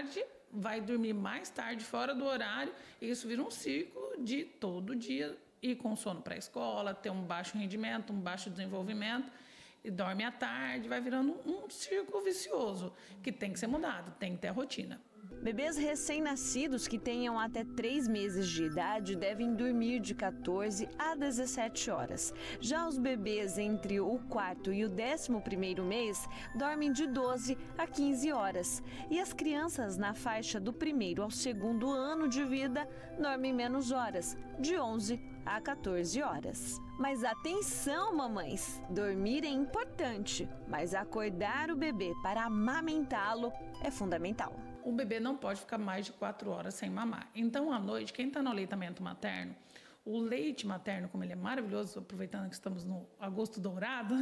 vai dormir mais tarde, fora do horário, e isso vira um ciclo de todo dia ir com sono para a escola, ter um baixo rendimento, um baixo desenvolvimento, e dorme à tarde, vai virando um círculo vicioso, que tem que ser mudado, tem que ter a rotina. Bebês recém-nascidos que tenham até 3 meses de idade devem dormir de 14 a 17 horas. Já os bebês entre o 4º e o 11º mês dormem de 12 a 15 horas. E as crianças na faixa do 1º ao 2º ano de vida dormem menos horas, de 11 a 14 horas. Mas atenção, mamães! Dormir é importante, mas acordar o bebê para amamentá-lo é fundamental. O bebê não pode ficar mais de 4 horas sem mamar. Então, à noite, quem está no aleitamento materno, o leite materno, como ele é maravilhoso, aproveitando que estamos no agosto dourado,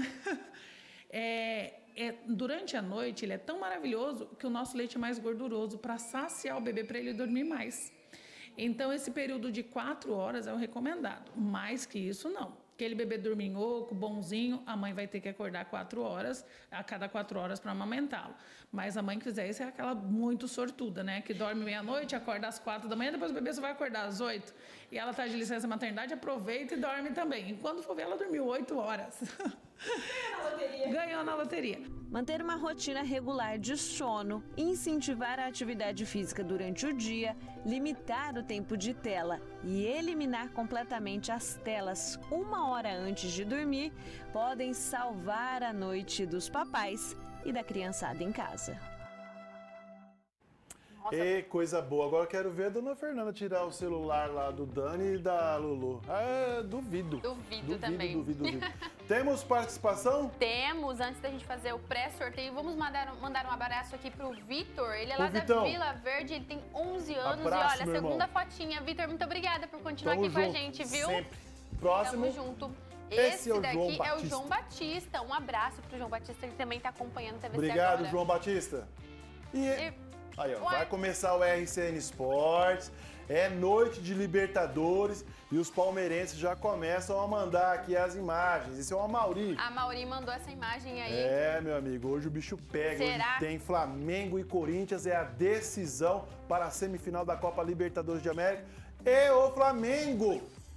durante a noite ele é tão maravilhoso que o nosso leite é mais gorduroso para saciar o bebê, para ele dormir mais. Então, esse período de 4 horas é o recomendado. Mais que isso, não. Aquele bebê dorminhoco, bonzinho, a mãe vai ter que acordar 4 horas, a cada 4 horas para amamentá-lo. Mas a mãe que fizer isso é aquela muito sortuda, né? Que dorme meia-noite, acorda às 4 da manhã, depois o bebê só vai acordar às 8. E ela está de licença maternidade, aproveita e dorme também. E quando for ver, ela dormiu 8 horas. Ganhou na loteria. Manter uma rotina regular de sono, incentivar a atividade física durante o dia, limitar o tempo de tela e eliminar completamente as telas 1 hora antes de dormir podem salvar a noite dos papais e da criançada em casa. E coisa boa. Agora eu quero ver a dona Fernanda tirar o celular lá do Dani e da Lulu. Duvido. Duvido também. Duvido. Temos participação? Temos. Antes da gente fazer o pré-sorteio, vamos mandar um abraço aqui pro Vitor. Ele é lá da Vitão. Vila Verde, ele tem 11 anos. Abraço, e olha, meu segunda irmão. fotinha. Vitor, muito obrigada por continuar Tamo aqui com a junto, gente, viu? sempre. Próximo. Tamo junto. Esse é o daqui João é o Batista. João Batista. Um abraço pro João Batista, que também tá acompanhando a TVC Obrigado, agora. João Batista. Aí, ó, vai começar o RCN Esportes, é noite de Libertadores e os palmeirenses já começam a mandar aqui as imagens. Esse é o Amauri. A Mauri mandou essa imagem aí. Meu amigo, hoje o bicho pega. Será? Hoje tem Flamengo e Corinthians, é a decisão para a semifinal da Copa Libertadores de América. E o Flamengo!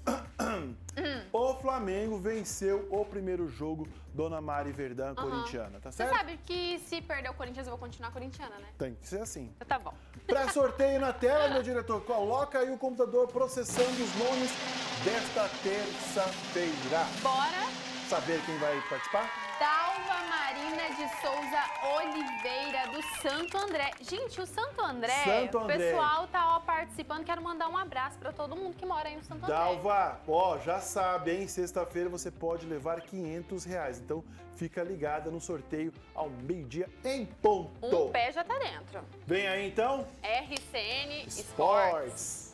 O Flamengo venceu o primeiro jogo, Dona Mari Verdão, corintiana, tá certo? Você sabe que se perder o Corinthians, eu vou continuar corintiana, né? Tem que ser assim. Então tá bom. Pra sorteio na tela, meu diretor, coloca aí o computador processando os nomes desta terça-feira. Bora! Saber quem vai participar? Dalva Marina de Souza Oliveira, do Santo André. Gente, o Santo André, o pessoal tá participando. Quero mandar um abraço pra todo mundo que mora aí no Santo André. Dalva, já sabe, hein? Sexta-feira você pode levar R$500. Então, fica ligada no sorteio ao meio-dia em ponto. Um pé já tá dentro. Vem aí, então. RCN Esportes.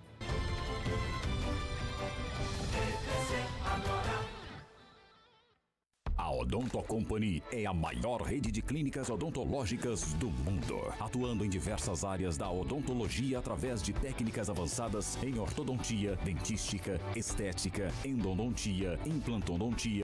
A Odonto Company é a maior rede de clínicas odontológicas do mundo, atuando em diversas áreas da odontologia através de técnicas avançadas em ortodontia, dentística, estética, endodontia, implantodontia,